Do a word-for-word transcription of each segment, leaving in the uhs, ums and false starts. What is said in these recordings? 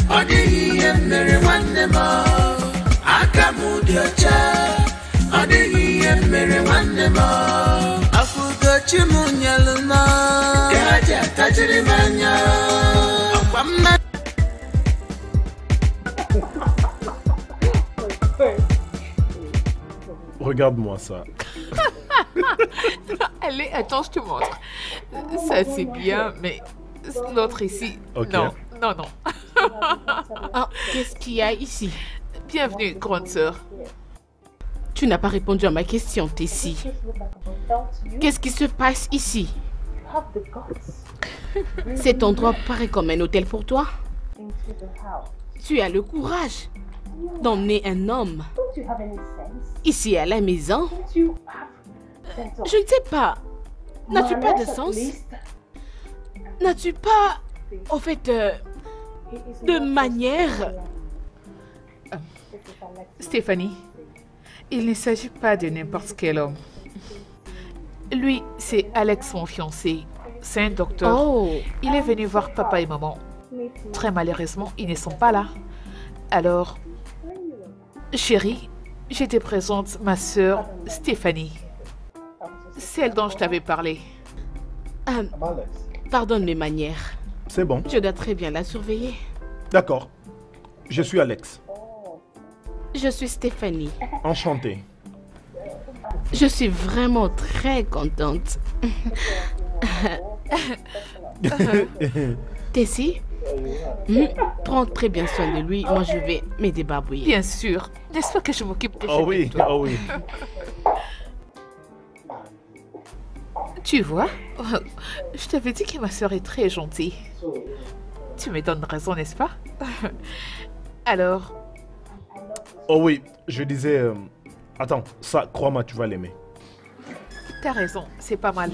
Odiye mere wane mo Akamudiocha Odiye mere wane mo Afugo chimunyaluma Kaja tajiri manya Akwamna. Regarde-moi ça. Allez, attends, je te montre. Ça c'est bien, mais l'autre ici, okay. non, non, non. Oh, qu'est-ce qu'il y a ici? Bienvenue, grande sœur. Tu n'as pas répondu à ma question, Tessie. Qu'est-ce qui se passe ici? Cet endroit paraît comme un hôtel pour toi. Tu as le courage d'emmener un homme ici à la maison. Je ne sais pas. N'as-tu pas de sens? N'as-tu pas, en fait, euh, de manière? Euh, Stéphanie, il ne s'agit pas de n'importe quel homme. Lui, c'est Alex, mon fiancé. C'est un docteur. Oh. Il est venu voir papa et maman. Très malheureusement, ils ne sont pas là. Alors, chérie, je te présente ma sœur Stéphanie. Celle dont je t'avais parlé. Ah, pardonne mes manières. C'est bon. Je dois très bien la surveiller. D'accord. Je suis Alex. Je suis Stéphanie. Enchanté. Je suis vraiment très contente. Tessie, mmh, prends très bien soin de lui. Moi, je vais me débarbouiller. Bien sûr. N'est-ce pas que je m'occupe de Oh oui, toi? oh oui. Tu vois, je t'avais dit que ma soeur est très gentille. Tu me donnes raison, n'est-ce pas? Alors? Oh oui, je disais... Euh... Attends, ça, crois-moi, tu vas l'aimer. T'as raison, c'est pas mal.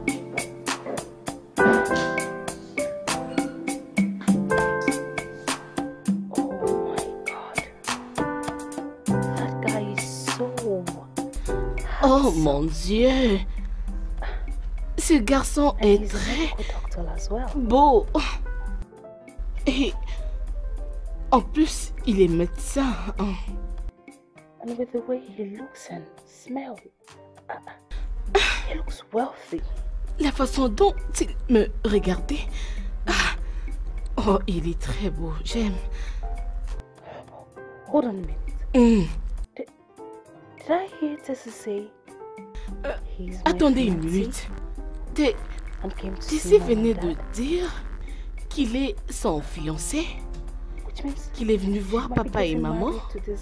Oh mon Dieu! Ce garçon est très beau. Et en plus, il est médecin. And with the way he looks and smells, uh, he looks wealthy. La façon dont il me regardait. Ah. Oh, il est très beau. J'aime. Hold on a minute. Mm. Did, did I hear Tessie say euh, he's Attendez une minute. Tessie venait de dire qu'il est son fiancé. Qu'il est venu voir papa et maman.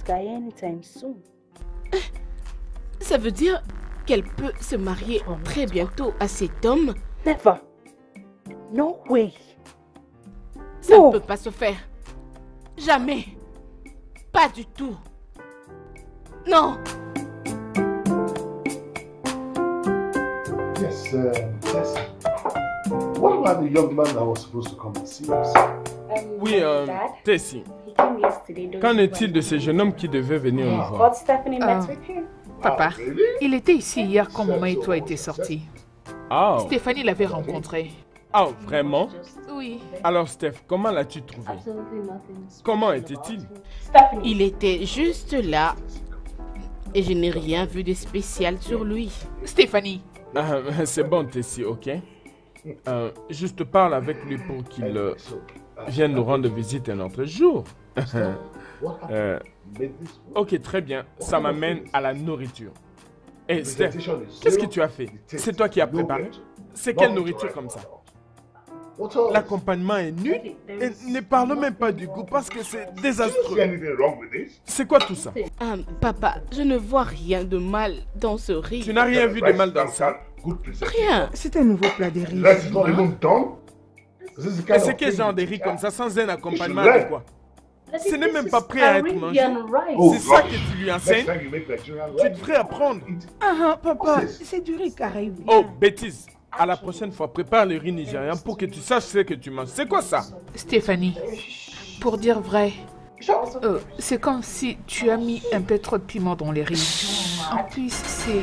Ça veut dire qu'elle peut se marier très bientôt à cet homme. Never. No way. Ça no. ne peut pas se faire. Jamais. Pas du tout. Non. Yes, uh, Tessie. What about the young man that was supposed to come and see us? Oui, euh, Tessie. Qu'en est-il de ce jeune homme qui devait venir nous voir? euh, Papa, il était ici hier quand maman et toi étaient sortis. Oh. Stéphanie l'avait rencontré. Oh, vraiment? Oui. Alors, Steph, comment l'as-tu trouvé? Comment était-il? Il était juste là. Et je n'ai rien vu de spécial sur lui. Stéphanie. Ah, c'est bon, Tessie, ok? Euh, juste parle avec lui pour qu'il euh, vienne nous rendre visite un autre jour. euh, ok, très bien. Ça m'amène à la nourriture. Hé, hey, Steph, qu'est-ce que tu as fait? C'est toi qui as préparé? C'est quelle nourriture comme ça? L'accompagnement est nul et ne parle même pas du goût parce que c'est désastreux. C'est quoi tout ça? Ah, papa, je ne vois rien de mal dans ce riz. Tu n'as rien vu de mal dans ça? Rien. C'est un nouveau plat de riz. Et c'est quel genre de riz comme ça sans un accompagnement adéquat? Ce n'est même pas prêt à être mangé. C'est ça que tu lui enseignes? Tu devrais apprendre. Ah, ah papa, c'est du riz caribéen. Oh, bêtise. À la prochaine fois, prépare le riz nigérian pour que tu saches ce que tu manges. C'est quoi ça? Stéphanie, pour dire vrai, euh, c'est comme si tu as mis un peu trop de piment dans les riz. En plus, c'est...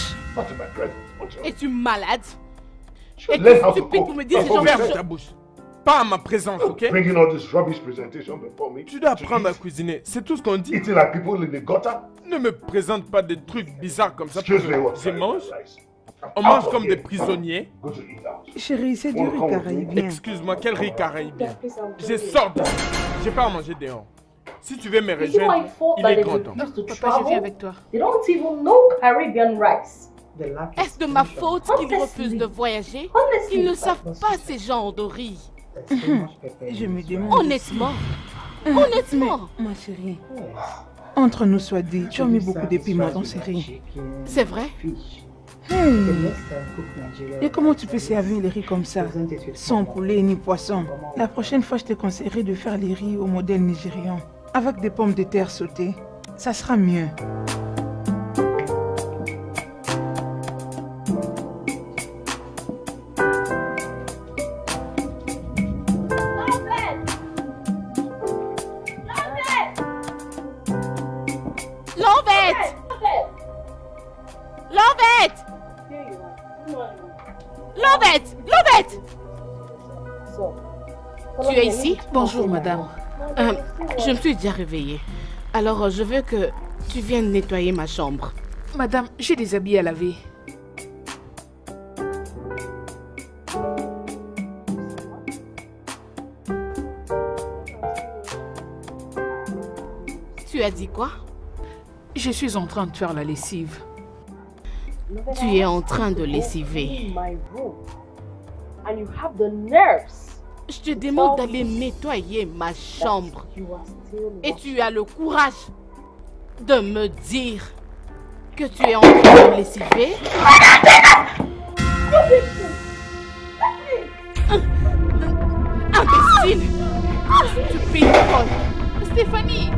Es-tu malade? Es-tu stupide pour me dire ce genre de choses? Ferme ta bouche. Pas à ma présence, ok? Bringing all this rubbish presentation before me. Tu dois apprendre à cuisiner, c'est tout ce qu'on dit. Eating like people in the gutter. Ne me présente pas des trucs bizarres comme ça. Excuse me, what? Je mange. On mange comme des prisonniers. Go to eat out. Chérie, c'est du riz caribien. Excuse-moi, quel riz caribien? Je sors d'ici. J'ai pas à manger dehors. Si tu veux me rejoindre, il est grand temps. Papa, je viens avec toi. They don't even know Caribbean rice. Est-ce de ma faute qu'ils refusent de voyager? Ils ne savent pas ces genres de riz. Je me demande... Honnêtement. Honnêtement. Ma chérie, entre nous soit dit, tu as mis beaucoup de piment dans ces riz. C'est vrai? Hey. Et comment tu peux servir les riz comme ça, sans poulet ni poisson? La prochaine fois, je te conseillerais de faire les riz au modèle nigérian, avec des pommes de terre sautées. Ça sera mieux. Lovette! Lovette! Lovette! Lovette! Tu es ici? Bonjour, madame. Euh, je me suis déjà réveillée. Alors, euh, je veux que tu viennes nettoyer ma chambre. Madame, j'ai des habits à laver. Tu as dit quoi? Je suis en train de faire la lessive. Tu es en train de lessiver. Je te demande d'aller nettoyer ma chambre. Et tu as le courage de me dire que tu es en train de lessiver? Imbécile! Stupide folle! Stéphanie!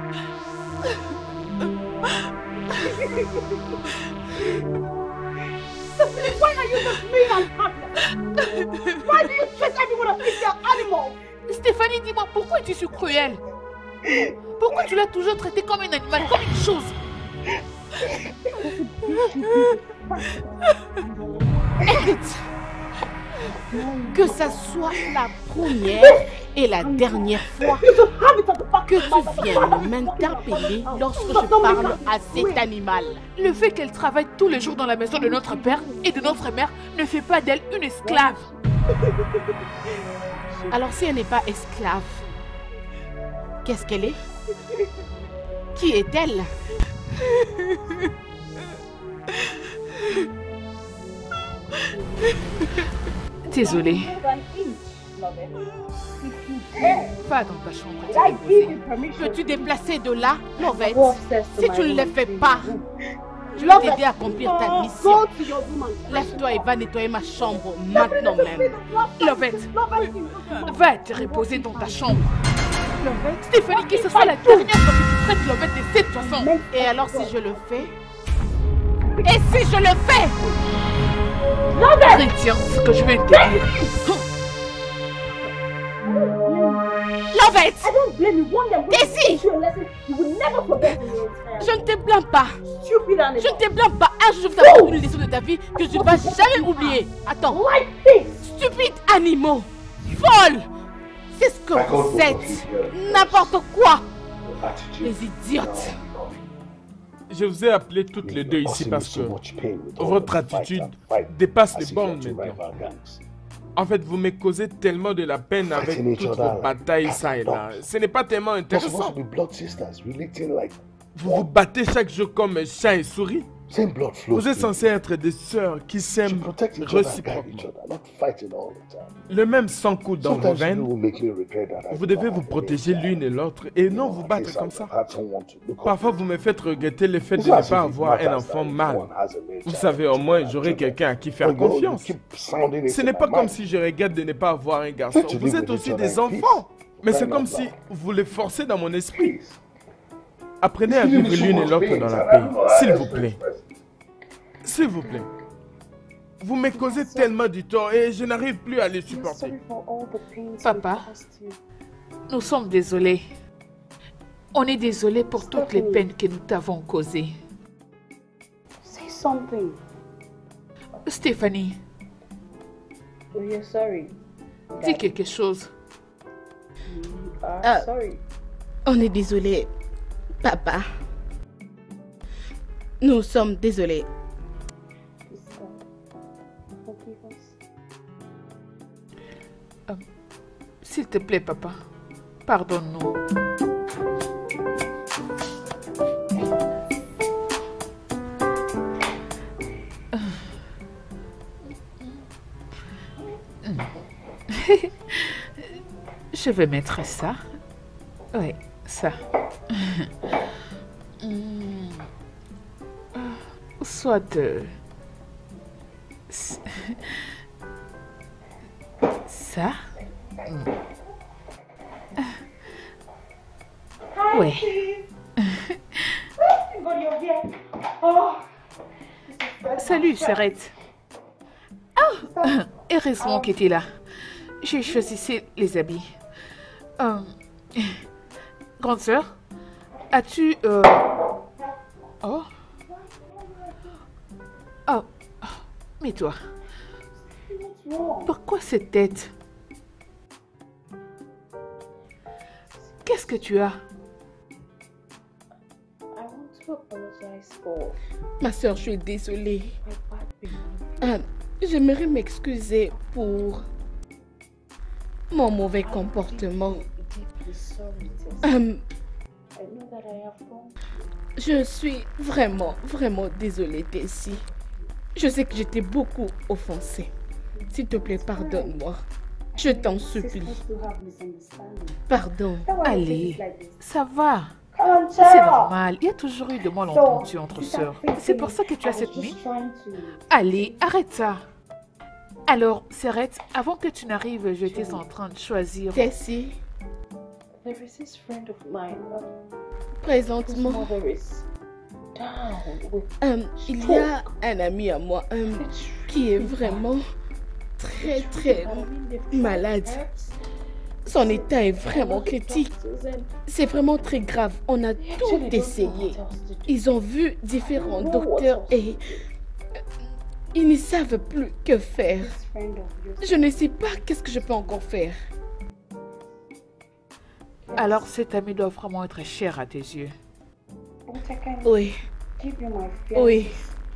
Why are you just being unhappy? Why do you treat everyone as if they're animals? Stéphanie, dis-moi, pourquoi tu es cruelle? Pourquoi tu l'as toujours traité comme un animal, comme une chose? Écoute, que ça soit la première et la dernière fois que tu viennes m'interpeller lorsque je parle à cet animal. Le fait qu'elle travaille tous les jours dans la maison de notre père et de notre mère ne fait pas d'elle une esclave. Alors si elle n'est pas esclave, qu'est-ce qu'elle est? Qui est-elle? Désolée. Va dans ta chambre. Peux-tu déplacer de là, Lovette? Si tu ne le fais pas, je vais t'aider à accomplir ta mission. Lève-toi et va nettoyer ma chambre maintenant même. Lovette, va te reposer dans ta chambre. Lovette, Stéphanie, que ce soit la dernière fois que tu traites Lovette de cette façon. Et alors si je le fais? Et si je le fais? Retiens ce que je vais te dire. Lovette! Daisy! Je ne te blâme pas. Je ne te blâme pas. Un jour, je vais t'apprendre une leçon de ta vie que tu ne vas jamais oublier. Attends. Stupides animaux. Folles. C'est ce que vous êtes. N'importe quoi. Les idiotes. Je vous ai appelé toutes les deux ici parce que votre attitude dépasse les bornes maintenant. En fait, vous me causez tellement de la peine avec toutes vos batailles ça et là. Ce n'est pas tellement intéressant. Vous vous battez chaque jour comme chat et souris. Vous êtes censés être des sœurs qui s'aiment réciproquement. Le même sang coule dans vos veines. Vous devez vous protéger l'une et l'autre et non vous battre comme ça. Parfois, vous me faites regretter le fait de ne pas avoir un enfant mâle. Vous savez, au moins, j'aurai quelqu'un à qui faire confiance. Ce n'est pas comme si je regrette de ne pas avoir un garçon. Vous êtes aussi des enfants. Mais c'est comme si vous les forcez dans mon esprit. Apprenez à vivre l'une et l'autre dans la paix, s'il vous plaît. S'il vous plaît. Vous me causez tellement du tort et je n'arrive plus à les supporter. Papa, nous sommes désolés. On est désolés pour toutes les peines que nous t'avons causées. Say something. Stéphanie. You're sorry. Dis quelque chose. Ah, on est désolé, papa. Nous sommes désolés. Euh, S'il te plaît, papa, pardonne-nous. Je vais mettre ça. Oui, ça. Soit euh, ça. Ouais. Salut, Serette. Ah, heureusement que tu es là. J'ai choisi les habits. Euh, grande sœur, as-tu... Euh... Oh. Oh. Mais toi, pourquoi cette tête? Qu'est-ce que tu as? Ma soeur, je suis désolée. Euh, J'aimerais m'excuser pour mon mauvais comportement. Euh, je suis vraiment, vraiment désolée, Tessie. Je sais que j'étais beaucoup offensée. S'il te plaît, pardonne-moi. Je t'en supplie. Pardon. Allez, ça va. C'est normal. Il y a toujours eu de malentendus entre sœurs. C'est pour ça que tu as cette mine. Allez, arrête ça. Alors, Serette, avant que tu n'arrives, j'étais en train de choisir... Tessie. Présentement, euh, il y a un ami à moi euh, qui est vraiment très très malade. Son état est vraiment critique. C'est vraiment très grave. On a tout essayé. Ils ont vu différents docteurs et ils ne savent plus que faire. Je ne sais pas qu'est-ce que je peux encore faire. Alors cet ami doit vraiment être cher à tes yeux. Oui. Oui.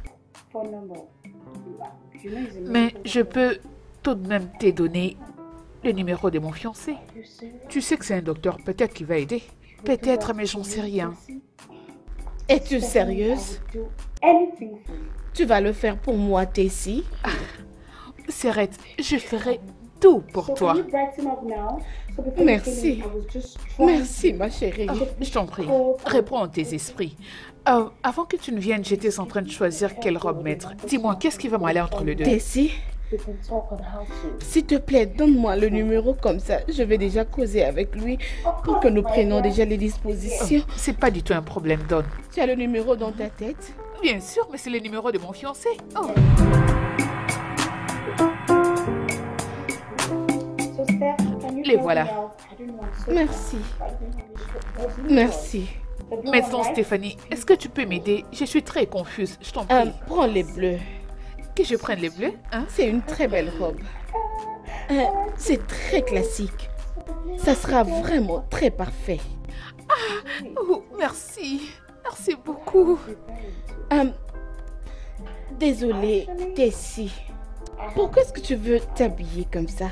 Mais je peux tout de même te donner le numéro de mon fiancé. Tu sais que c'est un docteur, peut-être qu'il va aider. Peut-être, mais j'en sais rien. Es-tu sérieuse? Tu vas le faire pour moi, Tessie? Ah, Serette, je ferai tout pour toi. Merci. Merci, ma chérie. Oh, je t'en prie, réponds à tes esprits. Euh, avant que tu ne viennes, j'étais en train de choisir quelle robe mettre. Dis-moi, qu'est-ce qui va m'aller entre les deux? Tessie, s'il te plaît, donne-moi le numéro comme ça. Je vais déjà causer avec lui pour que nous prenions déjà les dispositions. Oh, c'est pas du tout un problème, donne. Tu as le numéro dans ta tête? Bien sûr, mais c'est le numéro de mon fiancé. Oh. Les voilà. Merci. Merci. Maintenant, Stéphanie, est-ce que tu peux m'aider? Je suis très confuse, je t'en prie. Euh, prends les bleus. Que je prenne les bleus, hein? C'est une très belle robe. Euh, c'est très classique. Ça sera vraiment très parfait. Ah, oh, merci. Merci beaucoup. Euh, désolée, Tessie. Pourquoi est-ce que tu veux t'habiller comme ça?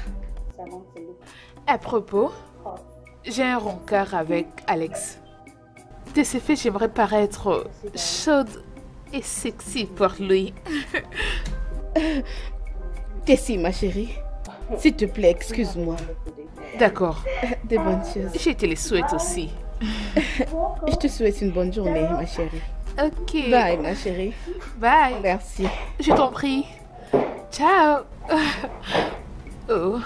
À propos, j'ai un rencard avec Alex. De ce fait, j'aimerais paraître chaude et sexy pour lui. Tessie, ma chérie, s'il te plaît, excuse-moi. D'accord. De bonnes choses. Je te les souhaite aussi. Je te souhaite une bonne journée, ma chérie. Ok. Bye, ma chérie. Bye. Merci. Je t'en prie. Ciao. Oh.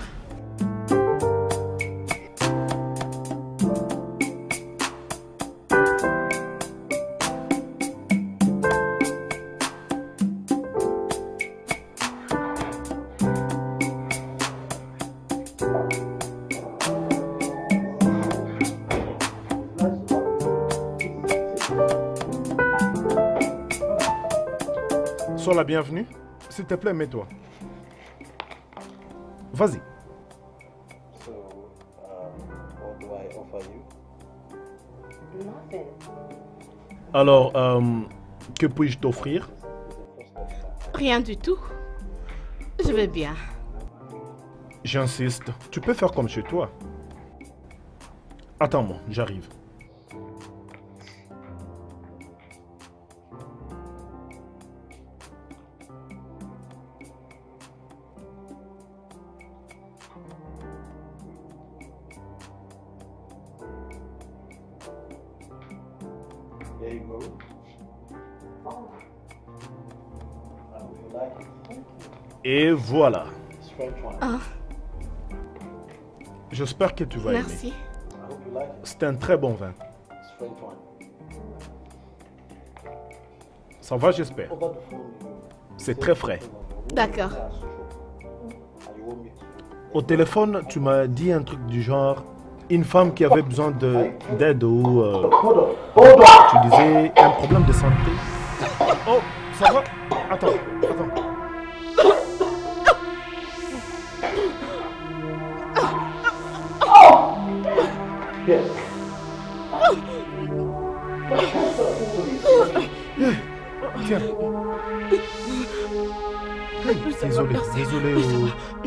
Sois la bienvenue. S'il te plaît, mets-toi. Vas-y. Alors, euh, que puis-je t'offrir? Rien du tout. Je vais bien. J'insiste. Tu peux faire comme chez toi. Attends-moi, j'arrive. Et voilà. Ah, J'espère que tu vas aimer. merci. C'est un très bon vin. Ça va, j'espère. C'est très frais. D'accord. Au téléphone, tu m'as dit un truc du genre une femme qui avait besoin de- d'aide ou euh, tu disais un problème de santé. Oh, ça va? Attends, attends. Tiens. Hey, désolé, désolé. oh.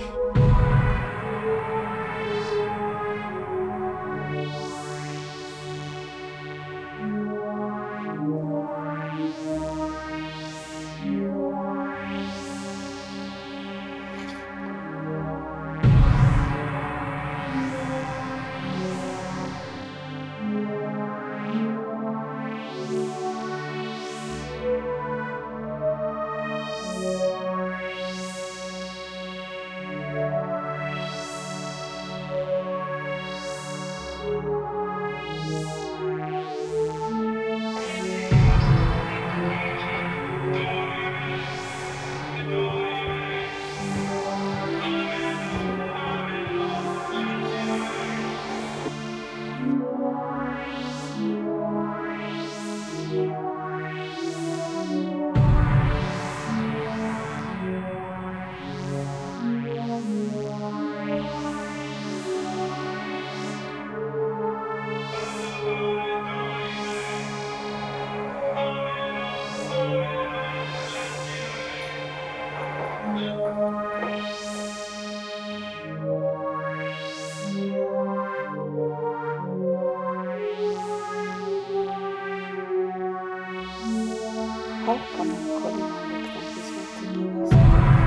How come I'm calling Alex and he's not taking his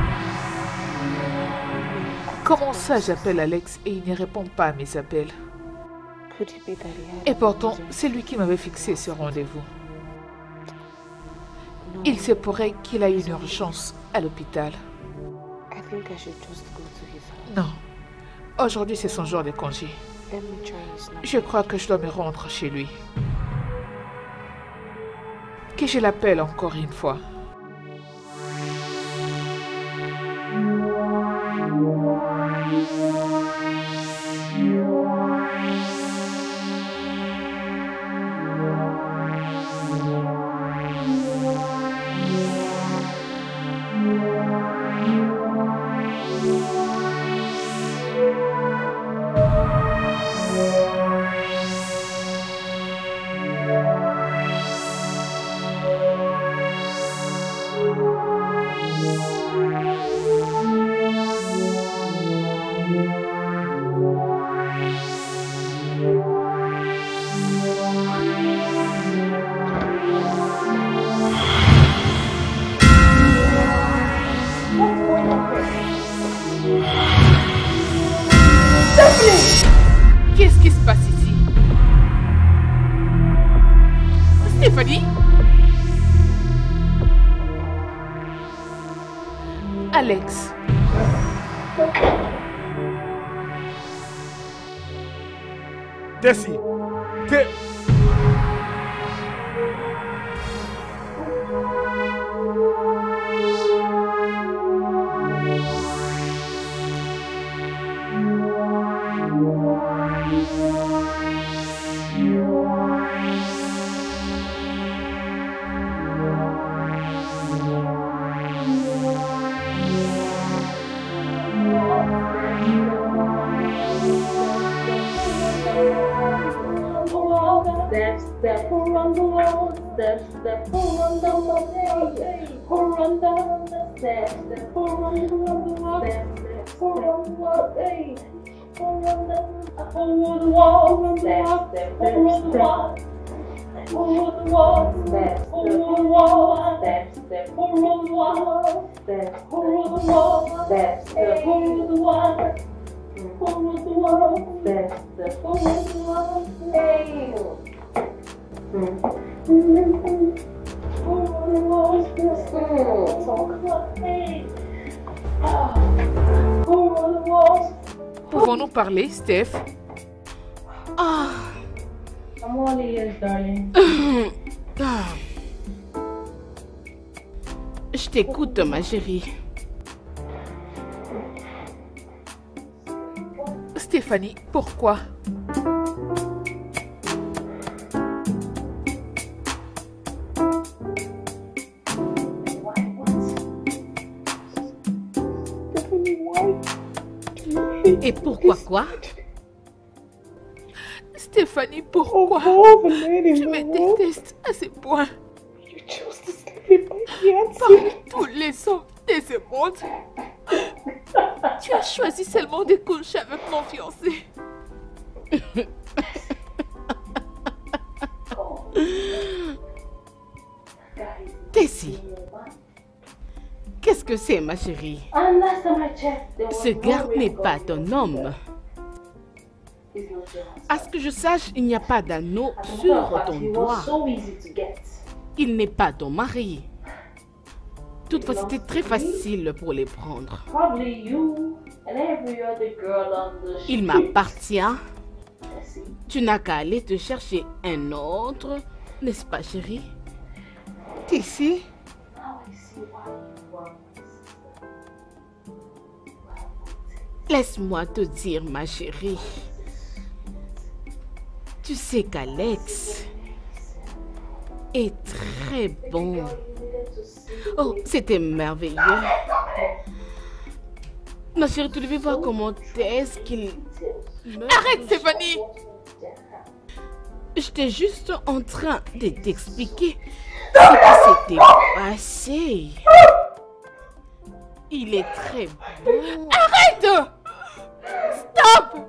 Comment ça j'appelle Alex et il ne répond pas à mes appels? Could it be that he had Et an pourtant, emergency? c'est lui qui m'avait fixé ce rendez-vous. No, Il se pourrait qu'il a une urgence à l'hôpital. I think I should just go to his house. Non. Aujourd'hui, c'est son jour de congé. Let me try his number. Je crois que je dois me rendre chez lui. Que je l'appelle encore une fois. Qu'est-ce qui se passe ici? Stéphanie? Alex. Tessie, Te- step, who run the world, step, step, who run the world, hey, who run the step, step, who run the world, step, step, who run the world, hey, who run the, who run the world, step, step, who run the world, who run the world, step, who run the world, step, step, who run the world, step, who run the world, step, step, who run the world. Who rules the world? That's the who rules the world? Hey. Who rules the world? Talk about hey. Who rules the world? Pouvons-nous parler, Steph? Ah. I'm all ears, darling. Je t'écoute, ma chérie. Stéphanie, pourquoi? Et pourquoi quoi? Stéphanie, pourquoi? Tu me détestes à ce point. Parmi tous les hommes de ce monde, tu as choisi seulement de coucher avec mon fiancé. Tessie, qu'est-ce que c'est, ma chérie? Ce gars n'est pas ton homme. À ce que je sache, il n'y a pas d'anneau sur ton doigt. Il n'est pas ton mari. Toutefois, c'était très facile pour les prendre. Il m'appartient. Tu n'as qu'à aller te chercher un autre, n'est-ce pas, chérie? Tessie? Laisse-moi te dire, ma chérie. Tu sais qu'Alex est très bon. Oh, c'était merveilleux. Ma chérie, tu devais voir comment est-ce qu'il... Arrête, Stéphanie! J'étais juste en train de t'expliquer ce qui s'était passé. Il est très bon. Arrête! Stop!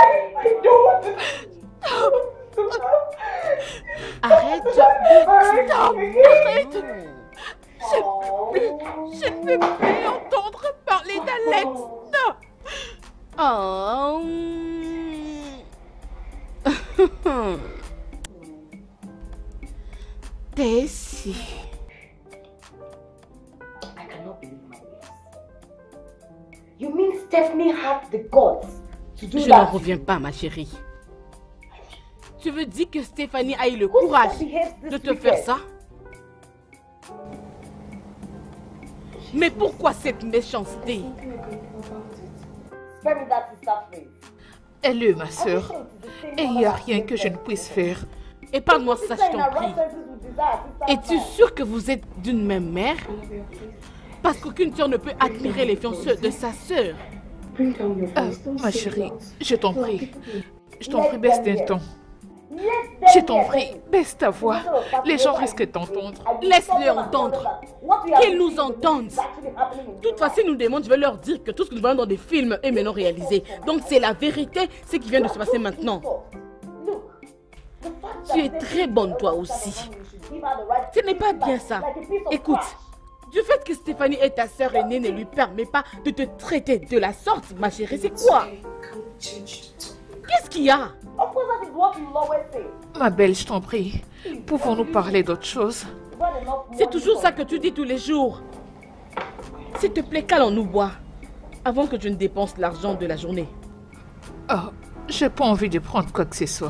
Arrête! Stop! Arrête! Je ne peux plus, je ne peux plus entendre parler d'Alex. Non! Oh. Tessie. I cannot believe my ears. You mean Stephanie had the guts to do Je that? n'en reviens pas, ma chérie. Tu veux dire que Stéphanie a eu le courage de te faire ça? Mais pourquoi cette méchanceté? Elle est ma soeur. Et il n'y a rien que je ne puisse faire. Épargne-moi ça, je t'en prie. Es-tu sûr que vous êtes d'une même mère? Parce qu'aucune soeur ne peut admirer les fiancés de sa soeur. Euh, ma chérie, je t'en prie. Je t'en prie, baisse d'un ton. Je t'en prie, baisse ta voix. Les gens risquent d'entendre. Laisse-les entendre. Qu'ils nous entendent. Toutefois, si nous demandent, je vais leur dire que tout ce que nous voyons dans des films est maintenant réalisé. Donc c'est la vérité, ce qui vient de se passer maintenant. Tu es très bonne toi aussi. Ce n'est pas bien ça. Écoute, du fait que Stéphanie est ta sœur aînée ne lui permet pas de te traiter de la sorte, ma chérie, c'est quoi? Qu'est-ce qu'il y a? Ma belle, je t'en prie. Pouvons-nous parler d'autre chose? C'est toujours ça que tu dis tous les jours. S'il te plaît, calons-nous bois. Avant que tu ne dépenses l'argent de la journée. Oh, j'ai pas envie de prendre quoi que ce soit.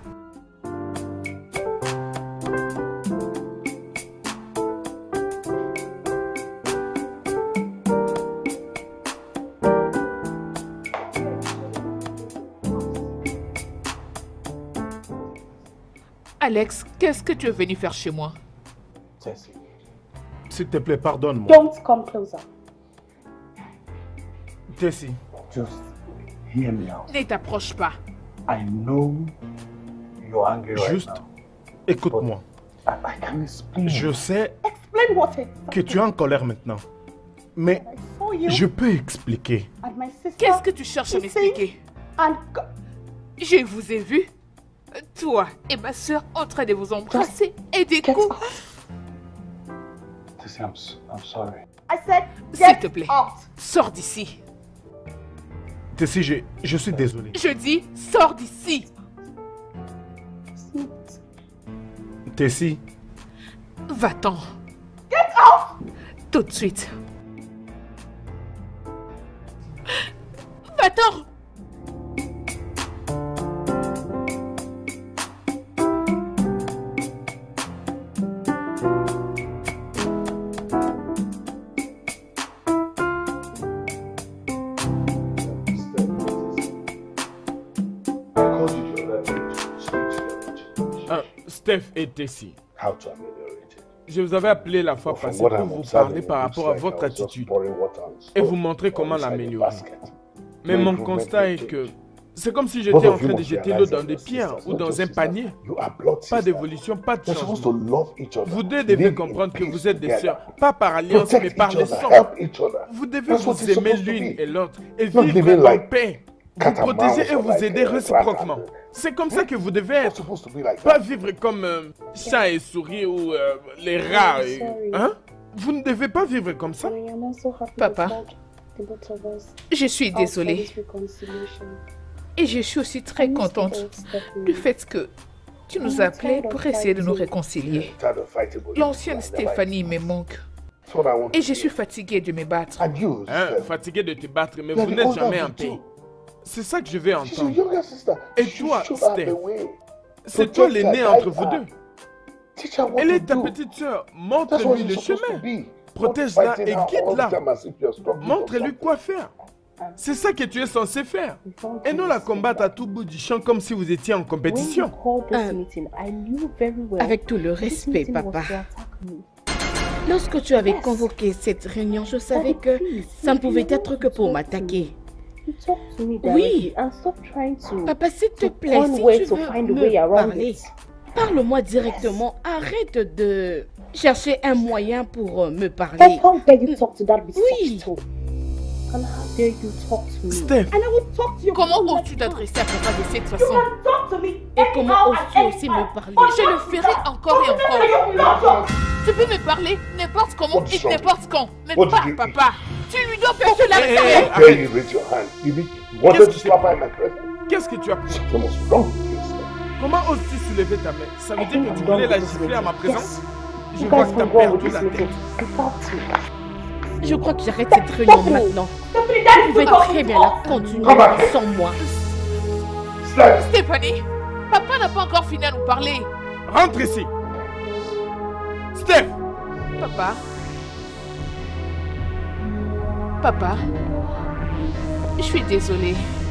Alex, qu'est-ce que tu es venu faire chez moi? Tessie, s'il te plaît, pardonne-moi. Don't come closer. Tessie, Just hear me out. Ne t'approche pas. I know you're angry right juste now. Écoute-moi. Je sais Explain what it que tu es en colère maintenant. Mais saw you je peux expliquer. and my sister. Qu'est-ce que tu cherches à m'expliquer? And go- Je vous ai vu, toi et ma soeur, en train de vous embrasser et des get coups. out. Tessie, I'm, s- I'm sorry. I said S'il get te plaît, out. sors d'ici. Tessie, je, je suis désolé. Je dis, sors d'ici. Tessie, Va-t'en. Get out. Tout de suite. Va-t'en. I called you the other day to speak to you about your Euh, Steph et Tessie, how to ameliorate it. je vous avais appelé la fois But from passée what pour I'm vous observing, parler par it rapport looks à like votre I was just attitude pouring water on et vous stone montrer comment inside the l'améliorer. basket. Mais No mon improvement, constat no est change. que c'est comme si Both j'étais en of you train de must jeter realize l'eau that dans des your pierres sisters, ou not dans just un sisters, panier. you are blood Pas sisters. d'évolution, pas de You're supposed changement. to love each other. Vous deux devez live in comprendre que peace vous êtes des together. sœurs, pas par alliance, mais Protect par each le other, sang. help each other. Vous devez That's what vous it's aimer supposed to l'une be. et l'autre et Not vivre living en like paix. Vous cat and protéger mouse et or vous like, aider uh, rat réciproquement. and- C'est comme ça que vous devez It's être. supposed to be like Pas that. vivre comme euh, chat et souris ou euh, les rats. et- sorry. Hein? Vous ne devez pas vivre comme ça. I am also happy Papa. that the both of us Je suis are for désolée. this reconciliation. Et je suis aussi très contente du fait que tu nous as appelés pour essayer de nous réconcilier. Tired of fighting, but L'ancienne you are never- Stéphanie me manque. That's what I want Et to je suis hear. fatiguée de me battre. And you, Hein, Steph, fatigué de te battre, mais you're vous the n'êtes older jamais of en the paix. two. C'est ça que je vais She's your entendre. younger sister. Et You toi, should have Steph, the way. c'est toi Protect l'aîné her, entre guide vous her. deux. Teach her what Elle to est ta do. petite sœur. That's what Montre-lui you're le supposed to chemin. be. Protège-la Not fighting et her all the guide-la. time as if you're struggling for Montre-lui something. quoi faire. C'est ça que tu es censé faire. Et non la combattre à tout bout du champ comme si vous étiez en compétition. Euh, Avec tout le respect, papa. Lorsque tu avais convoqué cette réunion, je savais que ça ne pouvait être que pour m'attaquer. Oui. Papa, s'il te plaît, si tu veux me parler, parle-moi directement. Arrête de chercher un moyen pour euh, me parler. Oui. Steph, Comment oses-tu t'adresser à papa de cette façon? Et comment oses-tu aussi me parler? Je le ferai encore et encore. Tu peux me parler n'importe comment What's et wrong? n'importe quand. Mais What pas did you eat? papa. Tu lui dois porter la Eh, eh, respect. eh, Dare you raise your hand? You mean you wanted Qu'est-ce to que slap her in my presence? qu'est-ce que tu as pris? Something was wrong with you, Steph. Comment oses-tu soulever ta main? Ça veut dire que tu voulais la gifler à ma présence? Je You vois guys que tu as can go on perdu with la this tête. meeting. Without me. Je crois que j'arrête cette réunion maintenant. Vous pouvez très bien la continuer sans moi. Steph! Stéphanie, papa n'a pas encore fini à nous parler. Rentre ici. Steph, Papa. Papa. Je suis désolée.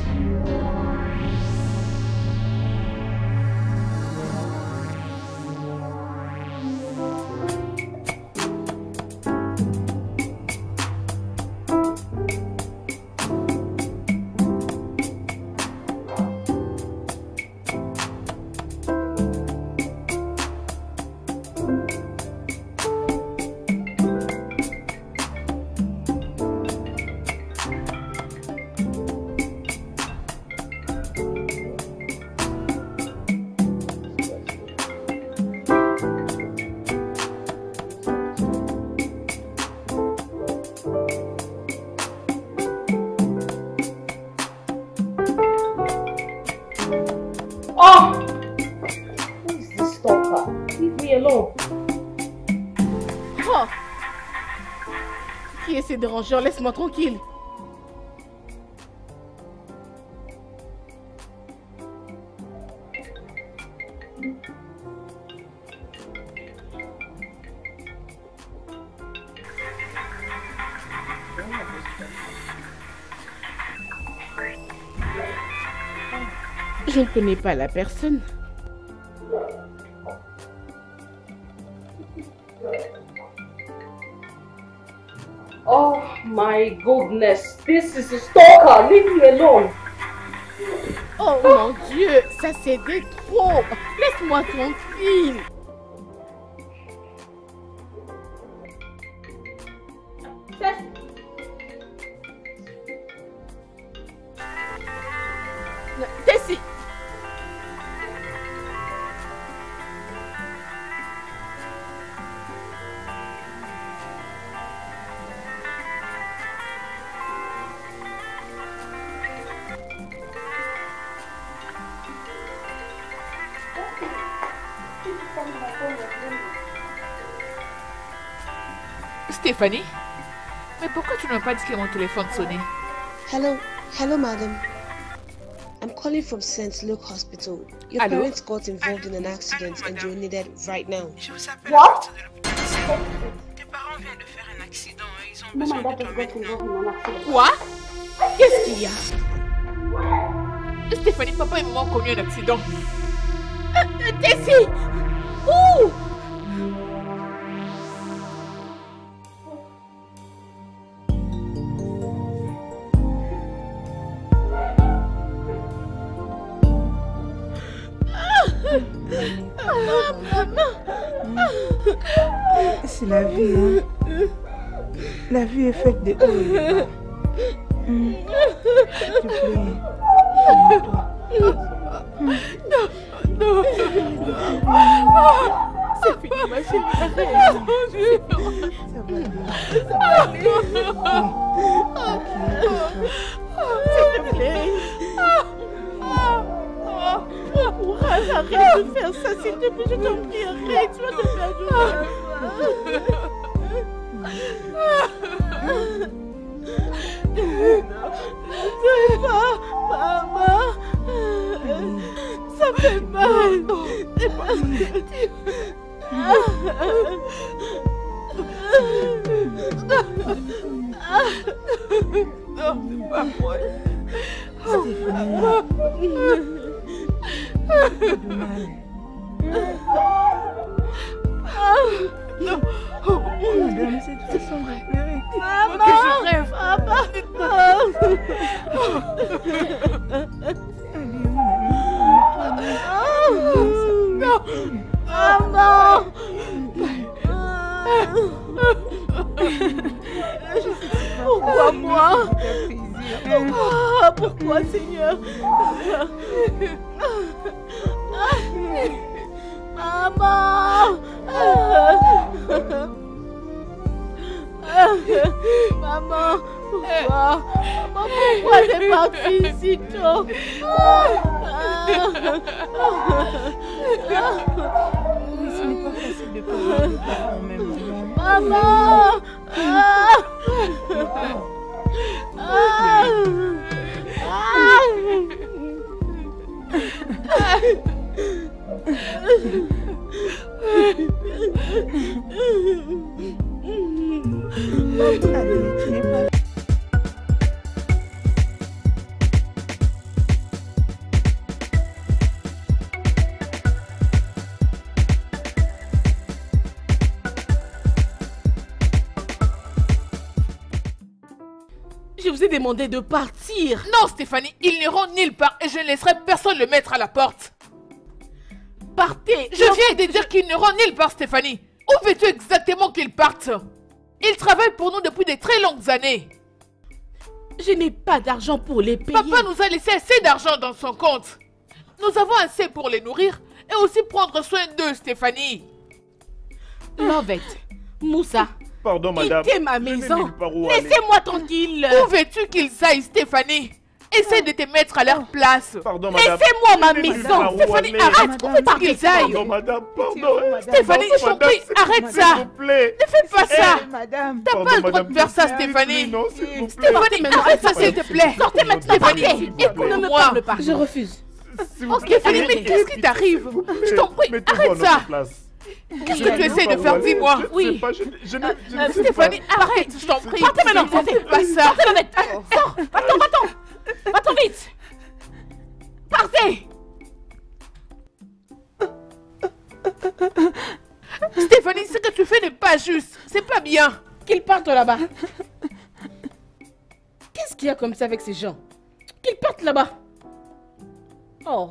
Oh! Who is this stalker? Leave me alone. Oh. Qui est ce dérangeant? Laisse-moi tranquille. Je ne connais pas la personne. Oh my goodness, this is a stalker. Leave me alone. Oh mon Dieu, ça c'est des trop. Laisse-moi tranquille. Tessie. Stéphanie? Mais pourquoi tu ne m'as pas dit que mon téléphone sonnait? Hello, hello, madam. I'm calling from Saint Luke Hospital. Your Allô? parents got involved in an accident and you're needed right now. Je vous appelle What? Tes parents viennent de faire un accident et ils ont besoin de toi maintenant. Quoi? Qu'est-ce qu'il y a? Stéphanie, papa et maman ont connu un accident. Euh, Tessie! Ouh! C'est la vie, hein. La vie est faite de hauts et de bas. Hum. S'il te plaît, calme-toi. Non, non. C'est fini, ma chérie. Arrête. Ça va aller. Ça va aller. S'il te plaît. Courage, arrête de faire ça, s'il te plaît, je t'en prie, arrête, tu vas te faire du mal. Ne sais pas, maman, ça fait mal. Non, pas moi. Pas de mal. Non. Madame, cette façon de pleurer. Maman, que je rêve. Maman. Non. Maman. Pourquoi moi? Pourquoi? Pourquoi, Seigneur? Maman! Maman, pourquoi? Maman, pourquoi t'es partie si tôt? Mais ce n'est pas facile de parler de parents en même temps. Maman! Allez, tu n'es pas... Je vous ai demandé de partir. Non, Stéphanie, ils n'iront nulle part et je ne laisserai personne le mettre à la porte. Partez. Je viens de dire qu'ils n'iront nulle part, Stéphanie. Où veux-tu exactement qu'ils partent? Ils travaillent pour nous depuis de très longues années. Je n'ai pas d'argent pour les payer. Papa nous a laissé assez d'argent dans son compte. Nous avons assez pour les nourrir et aussi prendre soin d'eux, Stéphanie. Lovette, Moussa, Pardon, madame. quittez ma Je n'ai maison. nulle part où aller. Laissez-moi tranquille. Où veux-tu qu'ils aillent, Stéphanie? Essaie de te mettre à leur place. Pardon, madame. Laissez-moi ma Je n'ai nulle maison. part où Stéphanie, aller. arrête. Où Madame, veux-tu qu'ils aillent? Pardon, madame, pardon. Stéphanie, je t'en Madame, prie, s'il arrête vous ça. S'il vous plaît. Ne fais pas ça. Eh, madame. T'as Pardon, pas le droit madame, de faire ça, s'il vous plaît, Stéphanie. Non, s'il vous plaît. Stéphanie, arrête ça, s'il te plaît. Sortez maintenant, Stéphanie, partez. Ne me écoute-moi. parle pas. Je refuse. S'il vous Ok, plaît, Stéphanie, mais arrêtez. qu'est-ce qui t'arrive? Je t'en prie, Mettez-vous à arrête notre ça. place. Qu'est-ce que tu essaies de faire? Dis-moi. Je ne sais Oui. pas, je- je ne- je ne Euh, sais Stéphanie, pas. arrête, je t'en prie. Partez maintenant, Ne sortez. fais pas ça. Sortez, Lovette. Sors. Va-t'en, va-t'en. Va-t'en vite. Partez. Stéphanie, ce que tu fais n'est pas juste. C'est pas bien. Qu'ils partent là-bas. Qu'est-ce qu'il y a comme ça avec ces gens? Qu'ils partent là-bas. Oh.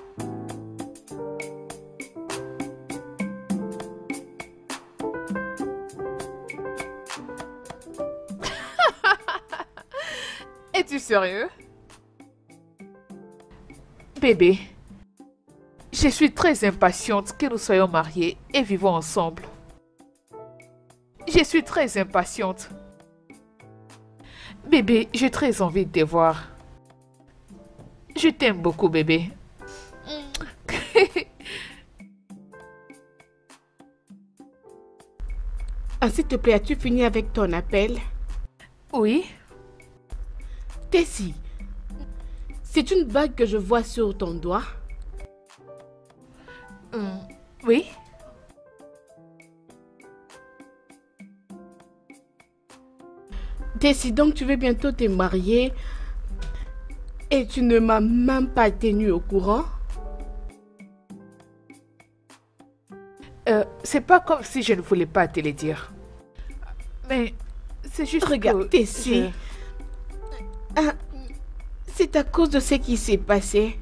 Es-tu sérieux? Bébé, je suis très impatiente que nous soyons mariés et vivons ensemble. Je suis très impatiente. Bébé, j'ai très envie de te voir. Je t'aime beaucoup, bébé. Ah, s'il te plaît, as-tu fini avec ton appel? Oui. Tessie, c'est une bague que je vois sur ton doigt? Mm, oui. Tessie, donc tu veux bientôt te marier et tu ne m'as même pas tenu au courant? Euh, c'est pas comme si je ne voulais pas te le dire. Mais c'est juste Regarde, que... Tessie. je- Ah, c'est à cause de ce qui s'est passé.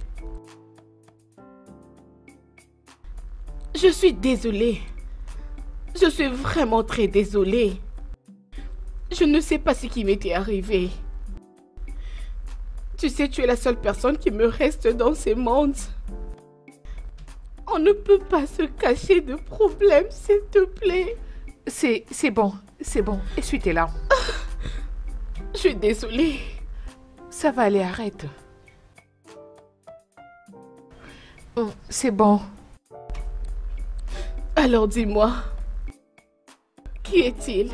Je suis désolée. Je suis vraiment très désolée. Je ne sais pas ce qui m'était arrivé. Tu sais, tu es la seule personne qui me reste dans ce monde. On ne peut pas se cacher de problèmes, s'il te plaît. C'est c'est bon, c'est bon. Essuie tes larmes. Je suis désolée. Ça va aller, arrête. Hum, c'est bon. Alors dis-moi, qui est-il?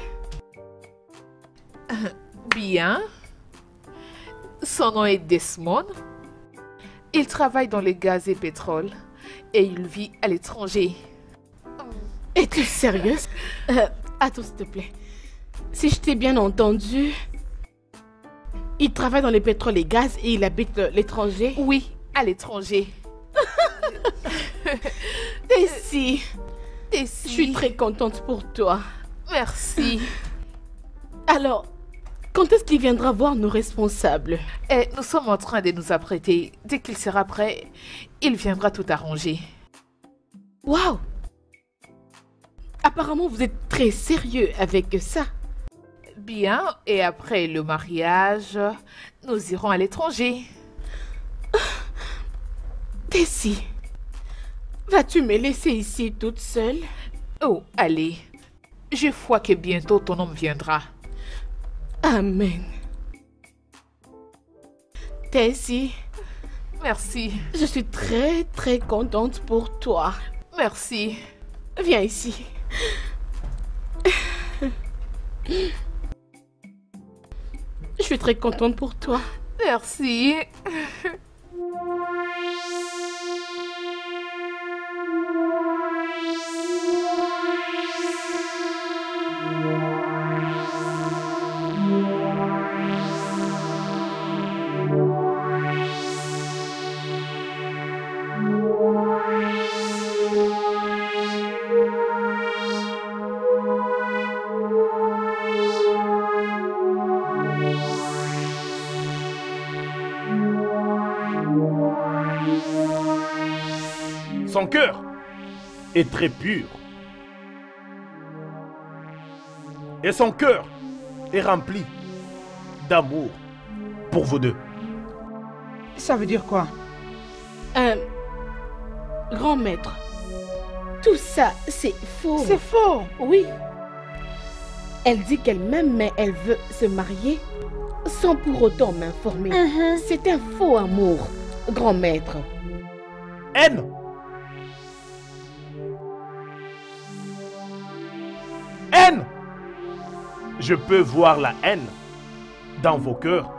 Bien. Son nom est Desmond. Il travaille dans les gaz et pétrole et il vit à l'étranger. Es-tu sérieuse? euh, Attends, s'il te plaît. Si je t'ai bien entendu, il travaille dans les pétroles et gaz et il habite euh, l'étranger? Oui, à l'étranger. Tessie, Et je suis très contente pour toi. Merci. Alors, quand est-ce qu'il viendra voir nos responsables? Et nous sommes en train de nous apprêter. Dès qu'il sera prêt, il viendra tout arranger. Waouh! Apparemment, vous êtes très sérieux avec ça. Bien, et après le mariage, nous irons à l'étranger. Tessie, vas-tu me laisser ici toute seule? Oh, allez. Je crois que bientôt ton homme viendra. Amen. Tessie, Merci. je suis très très contente pour toi. Merci. Viens ici. Je suis très contente pour toi. Merci. Son cœur est très pur. Et son cœur est rempli d'amour pour vous deux. Ça veut dire quoi? Euh, grand maître, tout ça, c'est faux. C'est faux. Oui. Elle dit qu'elle m'aime, mais elle veut se marier sans pour autant m'informer. Mhm. C'est un faux amour, grand maître. Haine. Haine. Je peux voir la haine dans vos cœurs.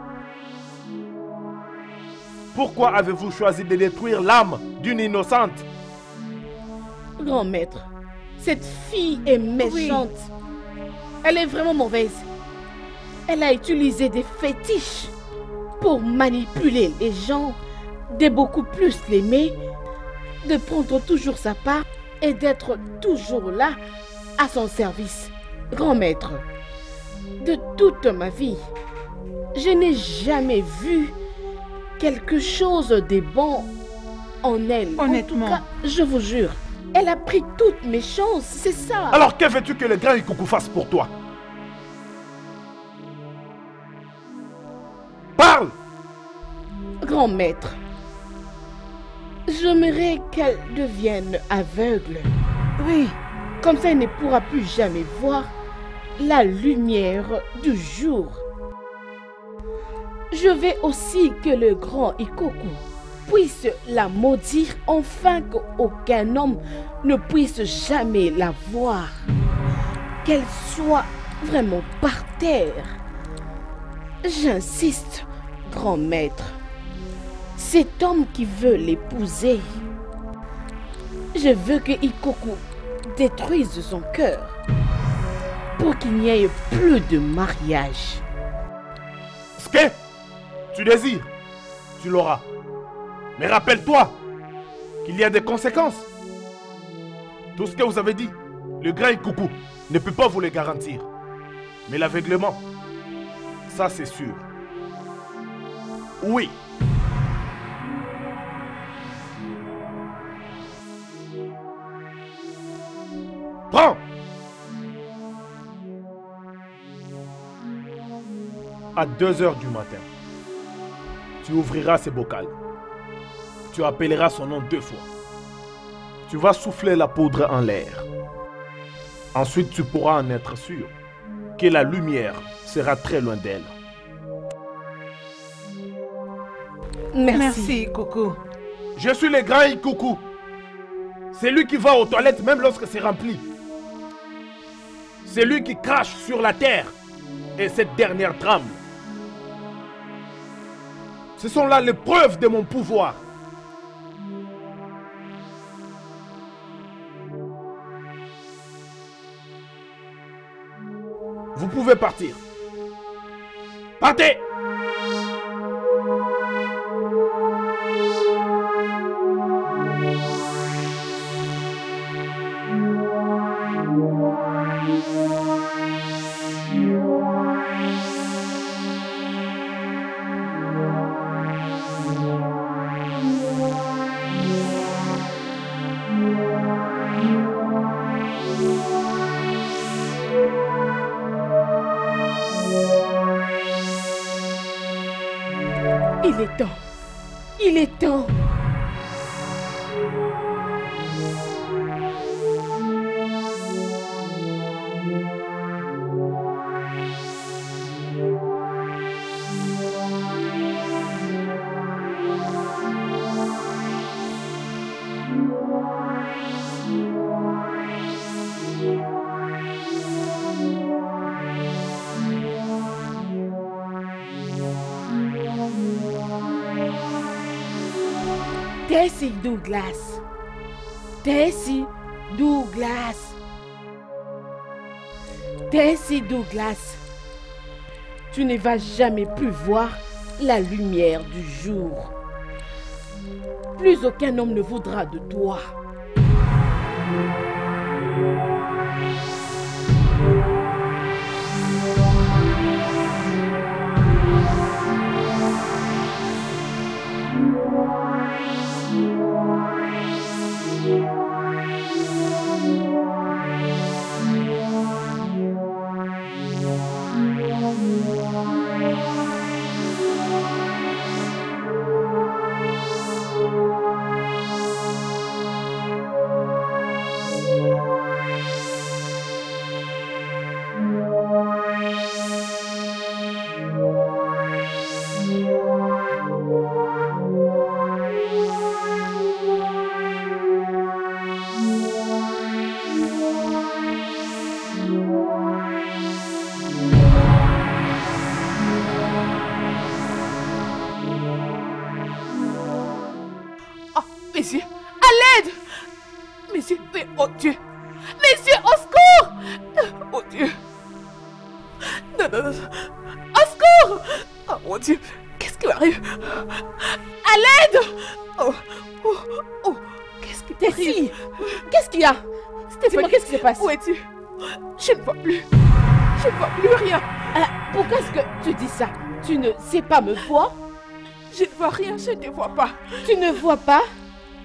Pourquoi avez-vous choisi de détruire l'âme d'une innocente? Grand maître, cette fille est méchante. Elle est vraiment mauvaise. Elle a utilisé des fétiches pour manipuler les gens, de beaucoup plus l'aimer, de prendre toujours sa part et d'être toujours là à son service. Grand maître, de toute ma vie, je n'ai jamais vu quelque chose de bon en elle. Honnêtement. En tout cas, je vous jure, elle a pris toutes mes chances, c'est ça. Alors que veux-tu que le grand Ikoku fasse pour toi? Parle! Grand maître, j'aimerais qu'elle devienne aveugle. Oui. Comme ça, elle ne pourra plus jamais voir la lumière du jour. Je veux aussi que le grand Ikoku puisse la maudire afin qu'aucun homme ne puisse jamais la voir. Qu'elle soit vraiment par terre. J'insiste, grand maître. Cet homme qui veut l'épouser, je veux que Ikoku détruise son cœur pour qu'il n'y ait plus de mariage. Ce que tu désires, tu l'auras. Mais rappelle-toi qu'il y a des conséquences. Tout ce que vous avez dit, le grand Ikoku ne peut pas vous le garantir. Mais l'aveuglement, ça c'est sûr. Oui. Prends! À deux heures du matin, tu ouvriras ce bocal. Tu appelleras son nom deux fois. Tu vas souffler la poudre en l'air. Ensuite, tu pourras en être sûr que la lumière sera très loin d'elle. Merci. Merci, Coco. Je suis le grand Ikoku. C'est lui qui va aux toilettes même lorsque c'est rempli. C'est lui qui crache sur la terre et cette dernière tremble. Ce sont là les preuves de mon pouvoir. Vous pouvez partir. Partez! Il est temps. Il est temps. Daisy Douglas. Daisy Douglas. Daisy Douglas. Tu ne vas jamais plus voir la lumière du jour. Plus aucun homme ne voudra de toi. Messieurs, à l'aide! Messieurs, mais oh Dieu! Messieurs, au secours! Oh Dieu! Non, non, non! Au secours! Oh mon Dieu! Qu'est-ce qui m'arrive? À l'aide! Oh, oh, oh! Qu'est-ce qui t'arrive? Qu'est-ce qu'il y a? Stéphanie, qu'est-ce qui se passe? Où es-tu? Je ne vois plus. Je ne vois plus rien. Euh, pourquoi est-ce que tu dis ça? Tu ne sais pas me voir? Je ne vois rien, je ne te vois pas. Tu ne vois pas?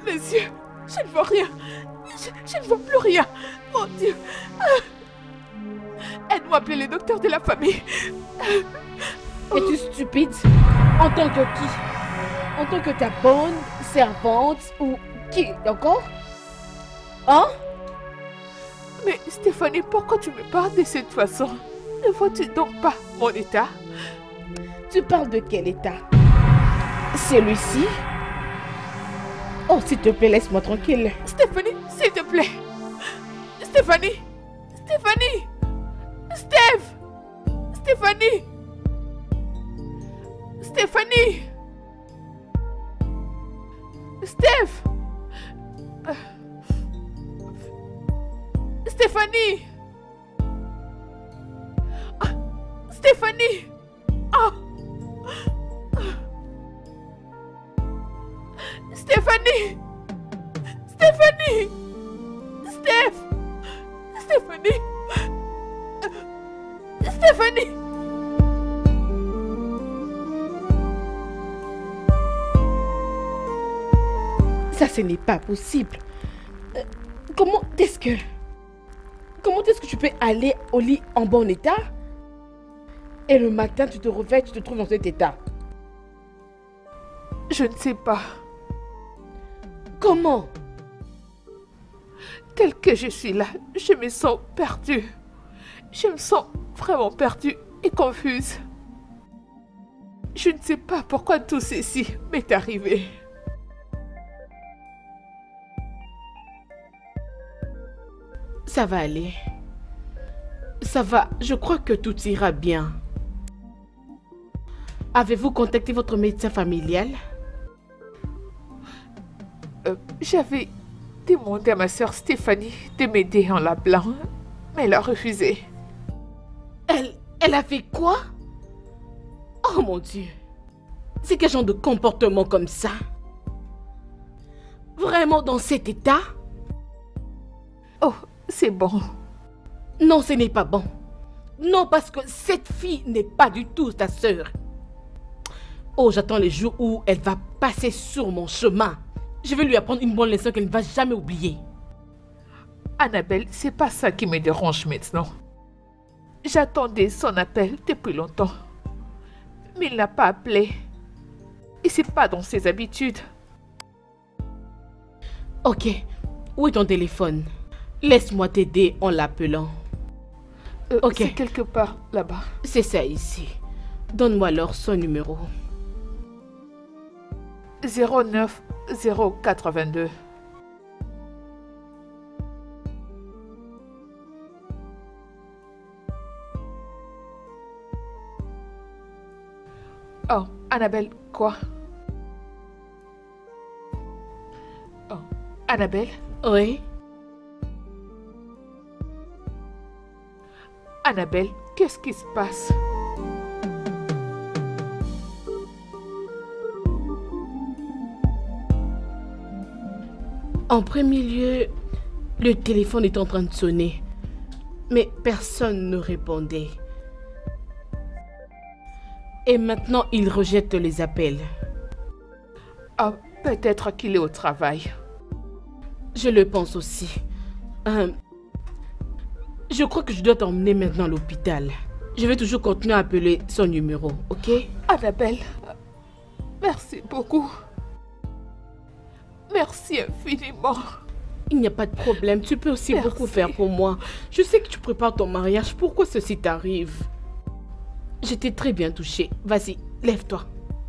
mes yeux. Je ne vois rien. Je, je ne vois plus rien. Mon Dieu. Aide-moi à appeler les docteurs de la famille. Es-tu stupide? En tant que qui? En tant que ta bonne servante ou qui encore? Hein? Mais Stéphanie, pourquoi tu me parles de cette façon? Ne vois-tu donc pas mon état? Tu parles de quel état? Celui-ci? Oh, s'il te plaît, laisse-moi tranquille. Stéphanie, s'il te plaît. Stéphanie. Stéphanie. Steph. Stéphanie. Stéphanie. Steph. Euh. Stéphanie. Ah. Stéphanie. Ah. Stéphanie. Stéphanie. Steph. Stéphanie. Stéphanie. Ça, ce n'est pas possible. Euh, comment est-ce que... Comment est-ce que tu peux aller au lit en bon état et le matin, tu te réveilles, tu te trouves dans cet état? Je ne sais pas. Comment? Tel que je suis là, je me sens perdue. Je me sens vraiment perdue et confuse. Je ne sais pas pourquoi tout ceci m'est arrivé. Ça va aller. Ça va, je crois que tout ira bien. Avez-vous contacté votre médecin familial? Euh, J'avais demandé à ma sœur Stéphanie de m'aider en l'appelant, mais elle a refusé. Elle, elle a fait quoi? Oh mon Dieu! C'est quel genre de comportement comme ça? Vraiment dans cet état? Oh, c'est bon. Non, ce n'est pas bon. Non, parce que cette fille n'est pas du tout ta sœur. Oh, j'attends les jours où elle va passer sur mon chemin. Je vais lui apprendre une bonne leçon qu'elle ne va jamais oublier. Annabelle, c'est pas ça qui me dérange maintenant. J'attendais son appel depuis longtemps. Mais il n'a pas appelé. Et c'est pas dans ses habitudes. Ok. Où est ton téléphone? Laisse-moi t'aider en l'appelant. Euh, ok. C'est quelque part là-bas. C'est ça ici. Donne-moi alors son numéro. zéro neuf zéro quatre-vingt-deux. Oh, Annabelle, quoi? Oh, Annabelle? Oui? Annabelle, qu'est-ce qui se passe? En premier lieu, le téléphone est en train de sonner, mais personne ne répondait. Et maintenant, il rejette les appels. Ah, peut-être qu'il est au travail. Je le pense aussi. Euh, je crois que je dois t'emmener maintenant à l'hôpital. Je vais toujours continuer à appeler son numéro, ok? Annabelle, merci beaucoup. Merci infiniment. Il n'y a pas de problème. Tu peux aussi Merci. beaucoup faire pour moi. Je sais que tu prépares ton mariage. Pourquoi ceci t'arrive? J'étais très bien touchée. Vas-y, lève-toi.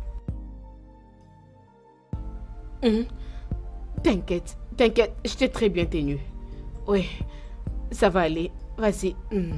Hum. T'inquiète, t'inquiète. Je t'ai très bien tenue. Oui, ça va aller. Vas-y. Hum.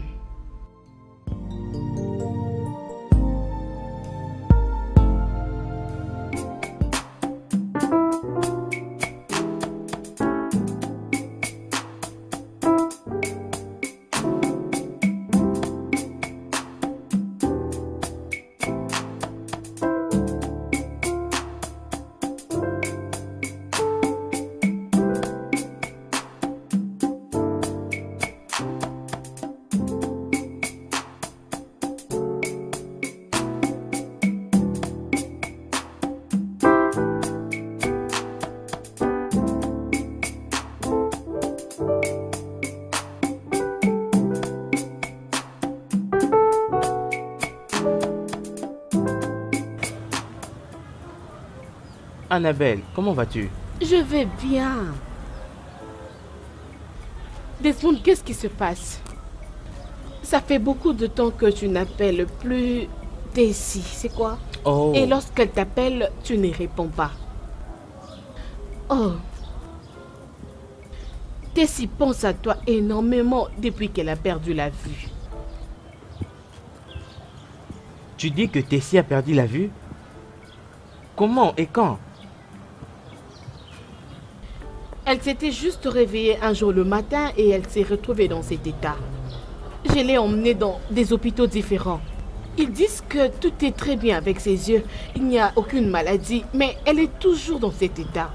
Annabelle, comment vas-tu? Je vais bien. Desmond, qu'est-ce qui se passe? Ça fait beaucoup de temps que tu n'appelles plus Tessie, c'est quoi? Oh. Et lorsqu'elle t'appelle, tu ne réponds pas. Oh. Tessie pense à toi énormément depuis qu'elle a perdu la vue. Tu dis que Tessie a perdu la vue? Comment et quand? Elle s'était juste réveillée un jour le matin et elle s'est retrouvée dans cet état. Je l'ai emmenée dans des hôpitaux différents. Ils disent que tout est très bien avec ses yeux. Il n'y a aucune maladie, mais elle est toujours dans cet état.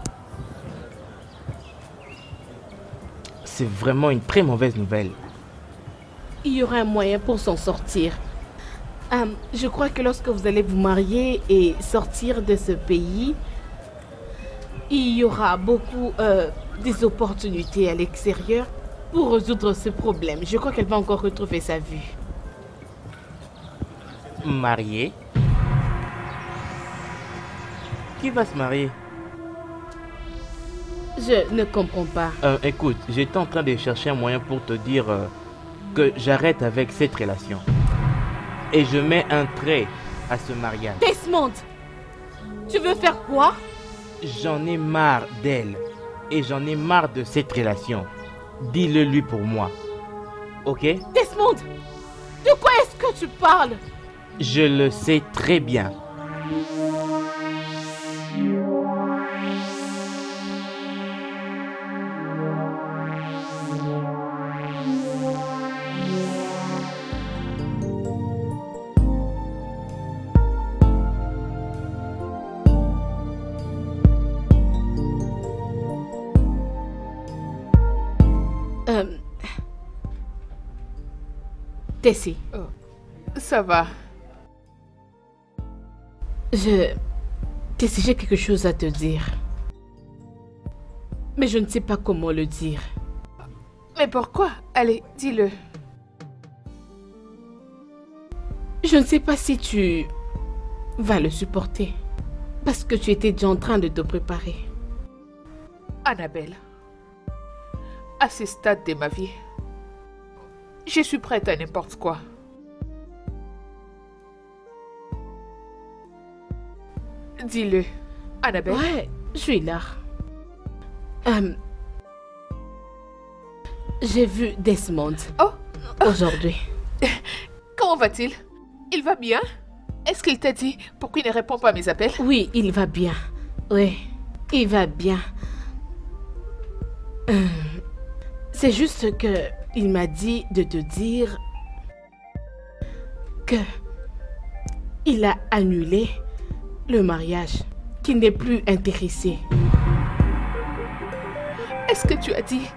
C'est vraiment une très mauvaise nouvelle. Il y aura un moyen pour s'en sortir. Euh, je crois que lorsque vous allez vous marier et sortir de ce pays, il y aura beaucoup euh, des opportunités à l'extérieur pour résoudre ce problème. Je crois qu'elle va encore retrouver sa vue. Mariée? Qui va se marier? Je ne comprends pas. Euh, écoute, j'étais en train de chercher un moyen pour te dire euh, que j'arrête avec cette relation. Et je mets un trait à ce mariage. Desmond! Tu veux faire quoi? J'en ai marre d'elle. Et j'en ai marre de cette relation. Dis-le lui pour moi. Ok? Desmond! De quoi est-ce que tu parles? Je le sais très bien. Euh... Tessie. Oh, ça va. Je... Tessie, j'ai quelque chose à te dire. Mais je ne sais pas comment le dire. Mais pourquoi? Allez, dis-le. Je ne sais pas si tu vas le supporter. Parce que tu étais déjà en train de te préparer. Annabelle, à ce stade de ma vie, je suis prête à n'importe quoi. Dis-le, Annabelle. Ouais, je suis là. Euh, J'ai vu Desmond. Oh, aujourd'hui. Comment va-t-il? Il va bien? Est-ce qu'il t'a dit pourquoi il ne répond pas à mes appels? Oui, il va bien. Oui, il va bien. Euh, C'est juste que il m'a dit de te dire que il a annulé le mariage, qu'il n'est plus intéressé. Est-ce que tu as dit?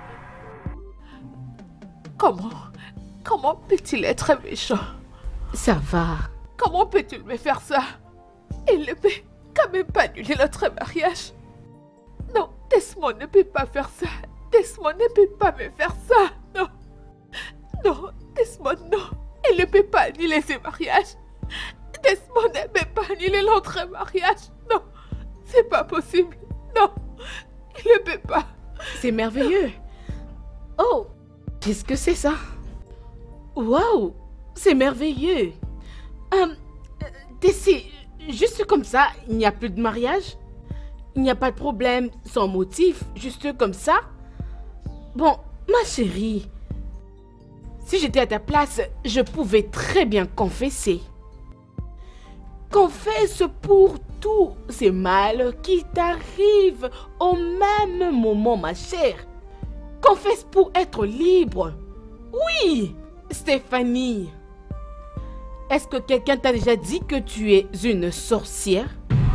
Comment? Comment peut-il être méchant? Ça va. Comment peut-il me faire ça? Il ne peut quand même pas annuler notre mariage. Non, Desmond ne peut pas faire ça. Desmond ne peut pas me faire ça. Non. Non, Desmond, non. Il ne peut pas annuler ce mariage. Desmond ne peut pas annuler notre mariage. Non, c'est pas possible. Non, il ne peut pas. C'est merveilleux. Oh, qu'est-ce que c'est ça? Waouh, c'est merveilleux. Euh, Tessie, juste comme ça, il n'y a plus de mariage? Il n'y a pas de problème sans motif, juste comme ça? Bon, ma chérie, si j'étais à ta place, je pouvais très bien confesser. Confesse pour tous ces mal qui t'arrivent au même moment, ma chère. Confesse pour être libre. Oui, Stéphanie. Est-ce que quelqu'un t'a déjà dit que tu es une sorcière?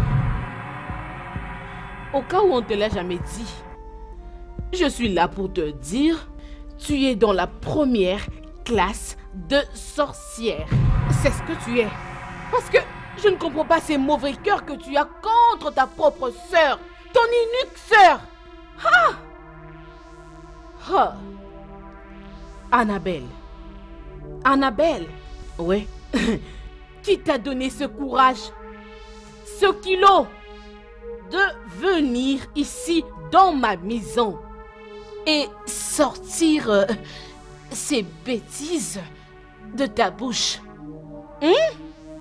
Au cas où on ne te l'a jamais dit, je suis là pour te dire, tu es dans la première classe de sorcière. C'est ce que tu es. Parce que je ne comprends pas ces mauvais cœurs que tu as contre ta propre sœur, ton unique sœur. Ah! Ah! Annabelle. Annabelle. Ouais. Qui t'a donné ce courage? Ce kilo? de venir ici dans ma maison et sortir euh, ces bêtises de ta bouche. Hein?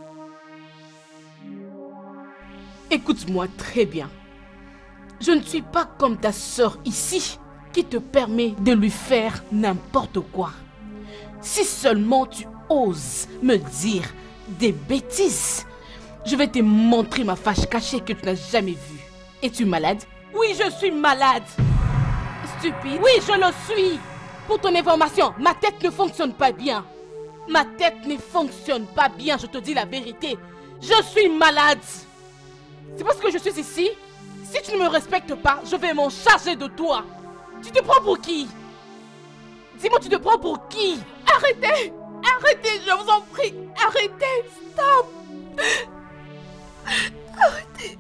Écoute-moi très bien. Je ne suis pas comme ta sœur ici qui te permet de lui faire n'importe quoi. Si seulement tu oses me dire des bêtises, je vais te montrer ma fâche cachée que tu n'as jamais vue. Es-tu malade? Oui, je suis malade. Stupide. Oui, je le suis. Pour ton information, ma tête ne fonctionne pas bien. Ma tête ne fonctionne pas bien, je te dis la vérité. Je suis malade. C'est parce que je suis ici. Si tu ne me respectes pas, je vais m'en charger de toi. Tu te prends pour qui? Dis-moi, tu te prends pour qui? Arrêtez! Arrêtez, je vous en prie! Arrêtez! Stop! Arrêtez!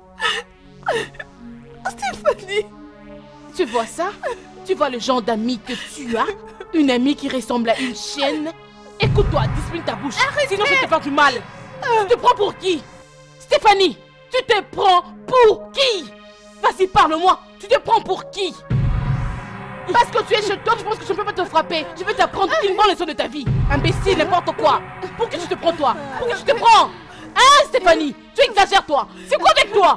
Stéphanie! Tu vois ça? Tu vois le genre d'amie que tu as? Une amie qui ressemble à une chienne? Écoute-toi, discipline ta bouche. Arrêtez! Sinon je vais te faire du mal. Tu te prends pour qui? Stéphanie! Tu te prends pour qui? Vas-y, parle-moi. Tu te prends pour qui? Parce que tu es chez toi, je pense que je ne peux pas te frapper. Je vais t'apprendre une bonne leçon de ta vie. Imbécile, n'importe quoi. Pour qui tu te prends, toi? Pour qui tu te prends? Hein, Stéphanie? Tu exagères, toi. C'est quoi avec toi?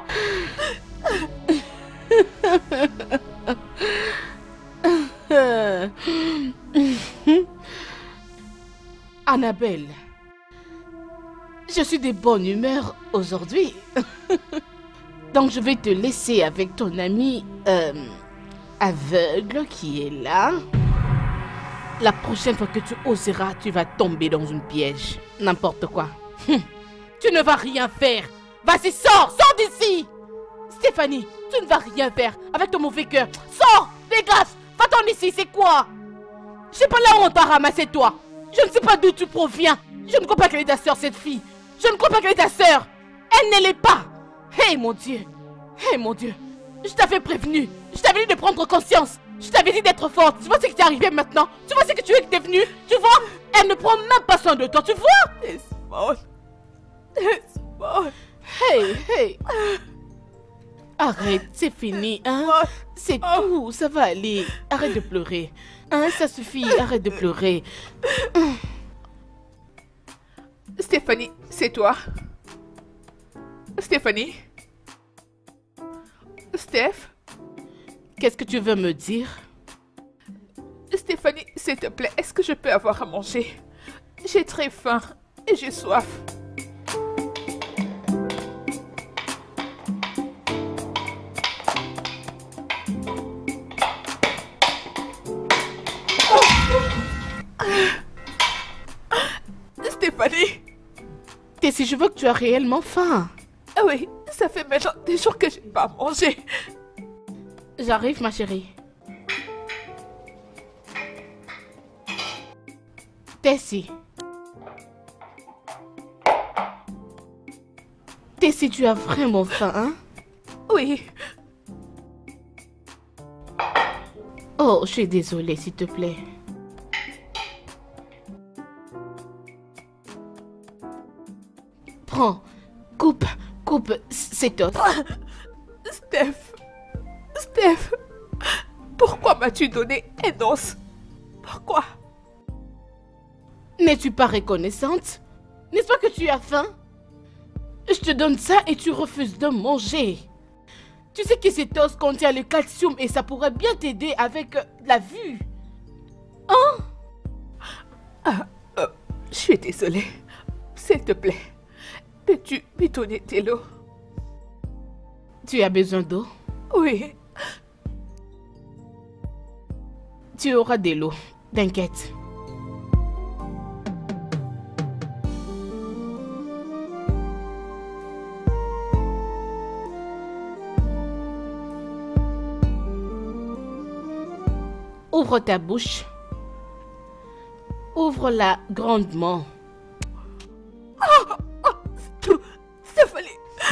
Annabelle, je suis de bonne humeur aujourd'hui. Donc je vais te laisser avec ton ami euh, aveugle qui est là. La prochaine fois que tu oseras, tu vas tomber dans une piège. N'importe quoi. Hum. Tu ne vas rien faire. Vas-y, sors, sors d'ici. Stéphanie, tu ne vas rien faire avec ton mauvais cœur. Sors, dégage, va-t'en ici, c'est quoi? Je sais pas là où on t'a ramassé, toi. Je ne sais pas d'où tu proviens. Je ne crois pas qu'elle est ta soeur, cette fille. Je ne crois pas qu'elle est ta soeur. Elle ne l'est pas. Hé, hey, mon Dieu. Hé, hey, mon Dieu. Je t'avais prévenu. Je t'avais dit de prendre conscience. Je t'avais dit d'être forte. Tu vois ce qui t'est arrivé maintenant? Tu vois ce que tu es que t'es venu? Tu vois? Elle ne prend même pas soin de toi, tu vois? Desmond. Desmond. Hey, hey. Arrête, c'est fini, hein? C'est tout, ça va aller. Arrête de pleurer. Hein, ça suffit, arrête de pleurer. Stéphanie, c'est toi? Stéphanie? Steph? Qu'est-ce que tu veux me dire? Stéphanie, s'il te plaît, est-ce que je peux avoir à manger? J'ai très faim et j'ai soif. Stéphanie? Tessie, je veux que tu as réellement faim. Ah oui, ça fait maintenant des jours que je n'ai pas mangé. J'arrive, ma chérie. Tessie. Tessie, tu as vraiment faim, hein? Oui. Oh, je suis désolée, s'il te plaît. Prends, coupe, coupe, c'est os. Steph, Steph, pourquoi m'as-tu donné un os? Pourquoi? N'es-tu pas reconnaissante? N'est-ce pas que tu as faim? Je te donne ça et tu refuses de manger. Tu sais que cet os contient le calcium et ça pourrait bien t'aider avec la vue. Hein? Ah, euh, je suis désolée. S'il te plaît, peux-tu me donner de l'eau? Tu as besoin d'eau? Oui. Tu auras de l'eau, t'inquiète. Ouvre ta bouche. Ouvre-la grandement. Oh, oh, Stéphanie.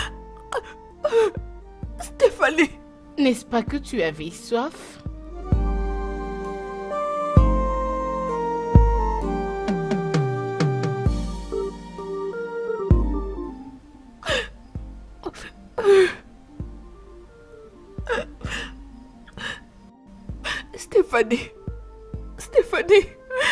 Stéphanie. N'est-ce pas que tu avais soif? Stéphanie. Stéphanie.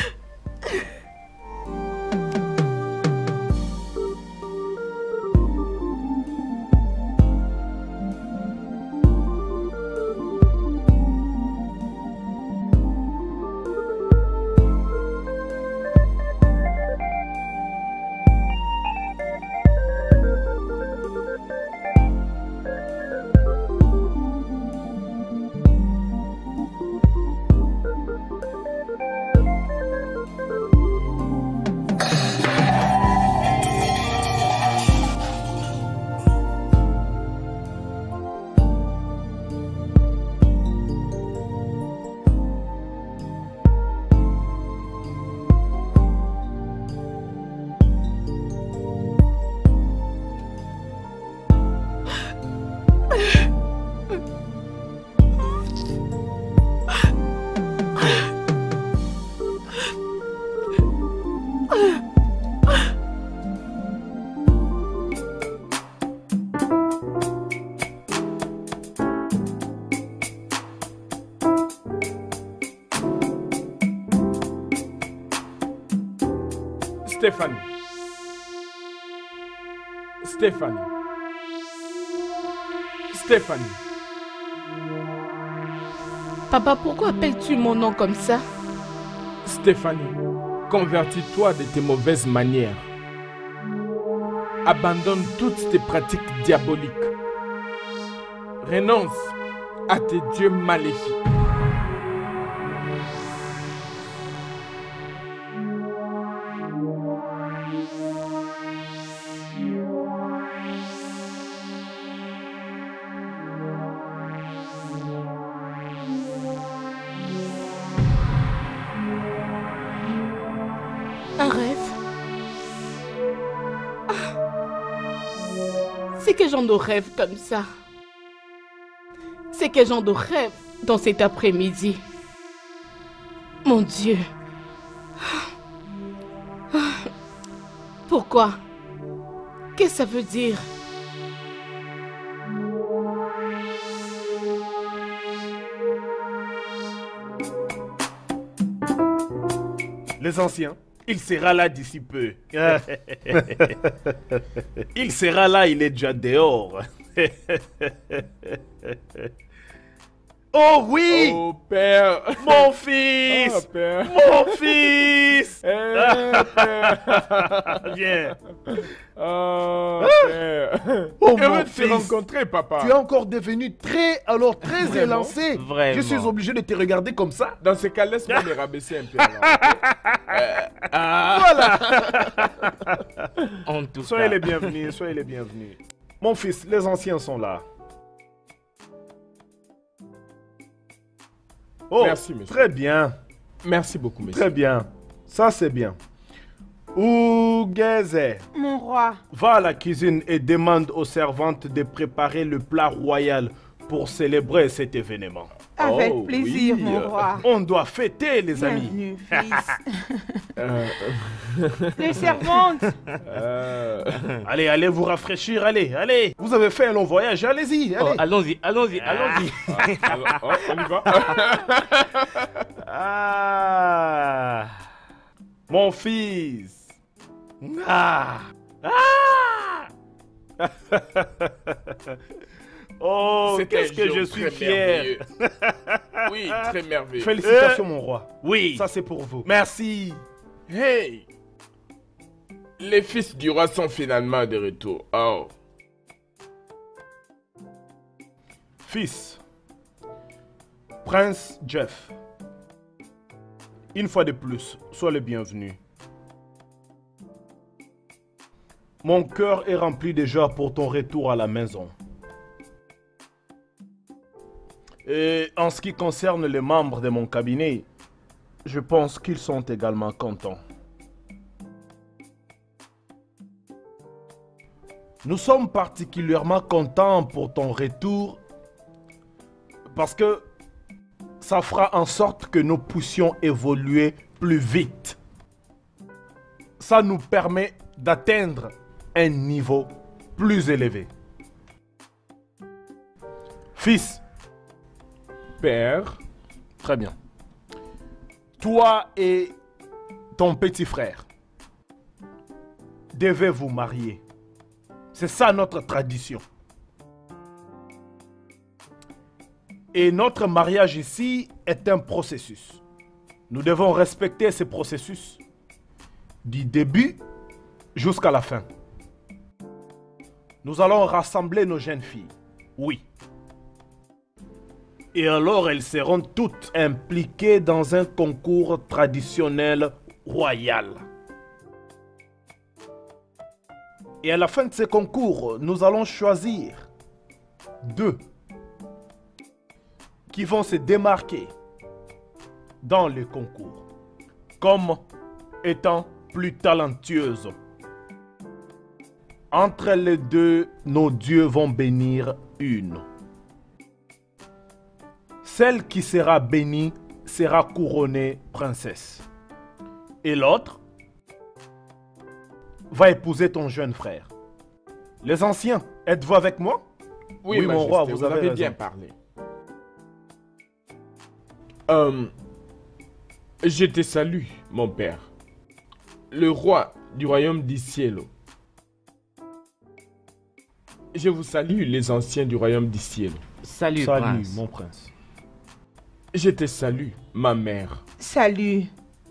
Stéphanie. Stéphanie. Stéphanie. Papa, pourquoi appelles-tu mon nom comme ça? Stéphanie, convertis-toi de tes mauvaises manières. Abandonne toutes tes pratiques diaboliques. Renonce à tes dieux maléfiques. Un rêve? C'est quel genre de rêve comme ça? C'est quel genre de rêve dans cet après-midi? Mon Dieu! Pourquoi? Qu'est-ce que ça veut dire? Les anciens, il sera là d'ici peu. Il sera là, il est déjà dehors. Oh oui! Oh père! Mon fils! Oh, père. Mon fils! Eh, père. Viens. Oh, père. Oh, Heureux mon de te fils. rencontrer, papa. Tu es encore devenu très, alors très Vraiment? élancé. Vraiment. Je suis obligé de te regarder comme ça. Dans ce cas, laisse-moi les rabaisser un peu. Alors. Euh, ah. Voilà. En tout Soyez cas. les bienvenus, soyez les bienvenus. Mon fils, les anciens sont là. Oh, Merci, monsieur. très bien, Merci beaucoup, monsieur. très bien. Ça, c'est bien. Ougeze, Mon roi, va à la cuisine et demande aux servantes de préparer le plat royal pour célébrer cet événement. avec Oh, plaisir, oui, mon euh, roi. On doit fêter, les amis. Bienvenue, fils. Euh, Les servantes, euh, Allez, allez vous rafraîchir, allez, allez. Vous avez fait un long voyage, allez-y, Oh, allez. allons-y, allons-y, allons-y. alors, oh, on y va. Ah, mon fils. Ah, ah. Oh, C'est qu'est-ce un que jour je suis très fier. merveilleux. Oui, très merveilleux. Félicitations, mon roi. Oui. Ça, c'est pour vous. Merci. Hey! Les fils du roi sont finalement de retour. Oh. Fils, Prince Jeff, une fois de plus, sois le bienvenu. Mon cœur est rempli de joie pour ton retour à la maison. Et en ce qui concerne les membres de mon cabinet, je pense qu'ils sont également contents. Nous sommes particulièrement contents pour ton retour parce que ça fera en sorte que nous puissions évoluer plus vite. Ça nous permet d'atteindre un niveau plus élevé. Fils, Père. Très bien. Toi et ton petit frère devez vous marier. C'est ça notre tradition. Et notre mariage ici est un processus. Nous devons respecter ce processus du début jusqu'à la fin. Nous allons rassembler nos jeunes filles. Oui. Et alors elles seront toutes impliquées dans un concours traditionnel royal. Et à la fin de ce concours, nous allons choisir deux qui vont se démarquer dans le concours comme étant plus talentueuses. Entre les deux, nos dieux vont bénir une. Celle qui sera bénie sera couronnée princesse. Et l'autre va épouser ton jeune frère. Les anciens, êtes-vous avec moi? Oui, oui mon roi, vous, vous avez, avez bien parlé. Euh, je te salue, mon père. Le roi du royaume du ciel. Je vous salue, les anciens du royaume du ciel. Salut, Salut prince. mon prince. Je te salue, ma mère. Salut.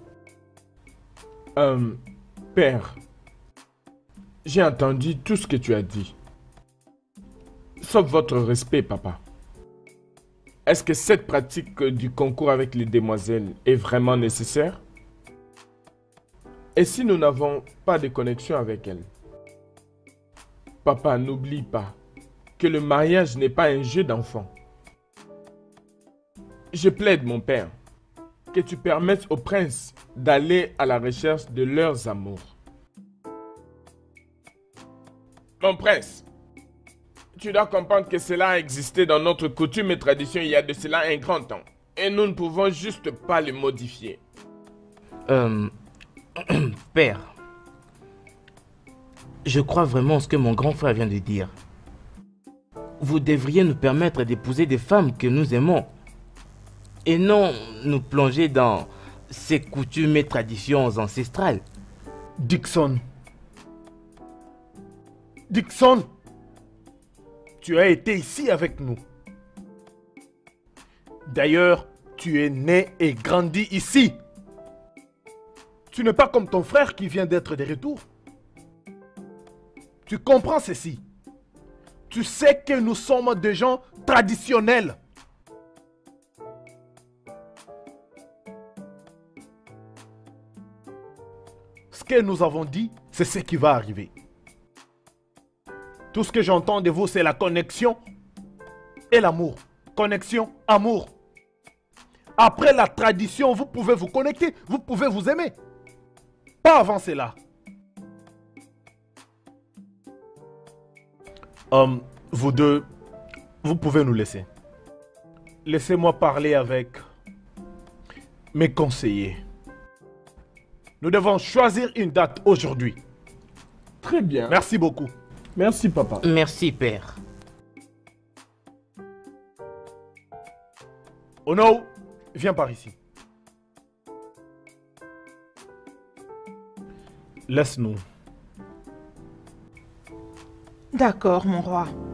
Euh, père, j'ai entendu tout ce que tu as dit. Sauf votre respect, papa. Est-ce que cette pratique du concours avec les demoiselles est vraiment nécessaire? Et si nous n'avons pas de connexion avec elles? Papa, n'oublie pas que le mariage n'est pas un jeu d'enfant. Je plaide, mon père, que tu permettes aux princes d'aller à la recherche de leurs amours. Mon prince, tu dois comprendre que cela a existé dans notre coutume et tradition il y a de cela un grand temps. Et nous ne pouvons juste pas le modifier. Euh... Père, je crois vraiment ce que mon grand frère vient de dire. Vous devriez nous permettre d'épouser des femmes que nous aimons. Et non nous plonger dans ces coutumes et traditions ancestrales. Dixon. Dixon. Tu as été ici avec nous. D'ailleurs, tu es né et grandi ici. Tu n'es pas comme ton frère qui vient d'être de retour. Tu comprends ceci. Tu sais que nous sommes des gens traditionnels. Ce que nous avons dit, c'est ce qui va arriver. Tout ce que j'entends de vous, c'est la connexion et l'amour. Connexion, amour. Après la tradition, vous pouvez vous connecter, vous pouvez vous aimer. Pas avant cela. Um, vous deux, vous pouvez nous laisser. Laissez-moi parler avec mes conseillers. Nous devons choisir une date aujourd'hui. Très bien. Merci beaucoup. Merci, papa. Merci, père. Ono, viens par ici. Laisse-nous. D'accord, mon roi.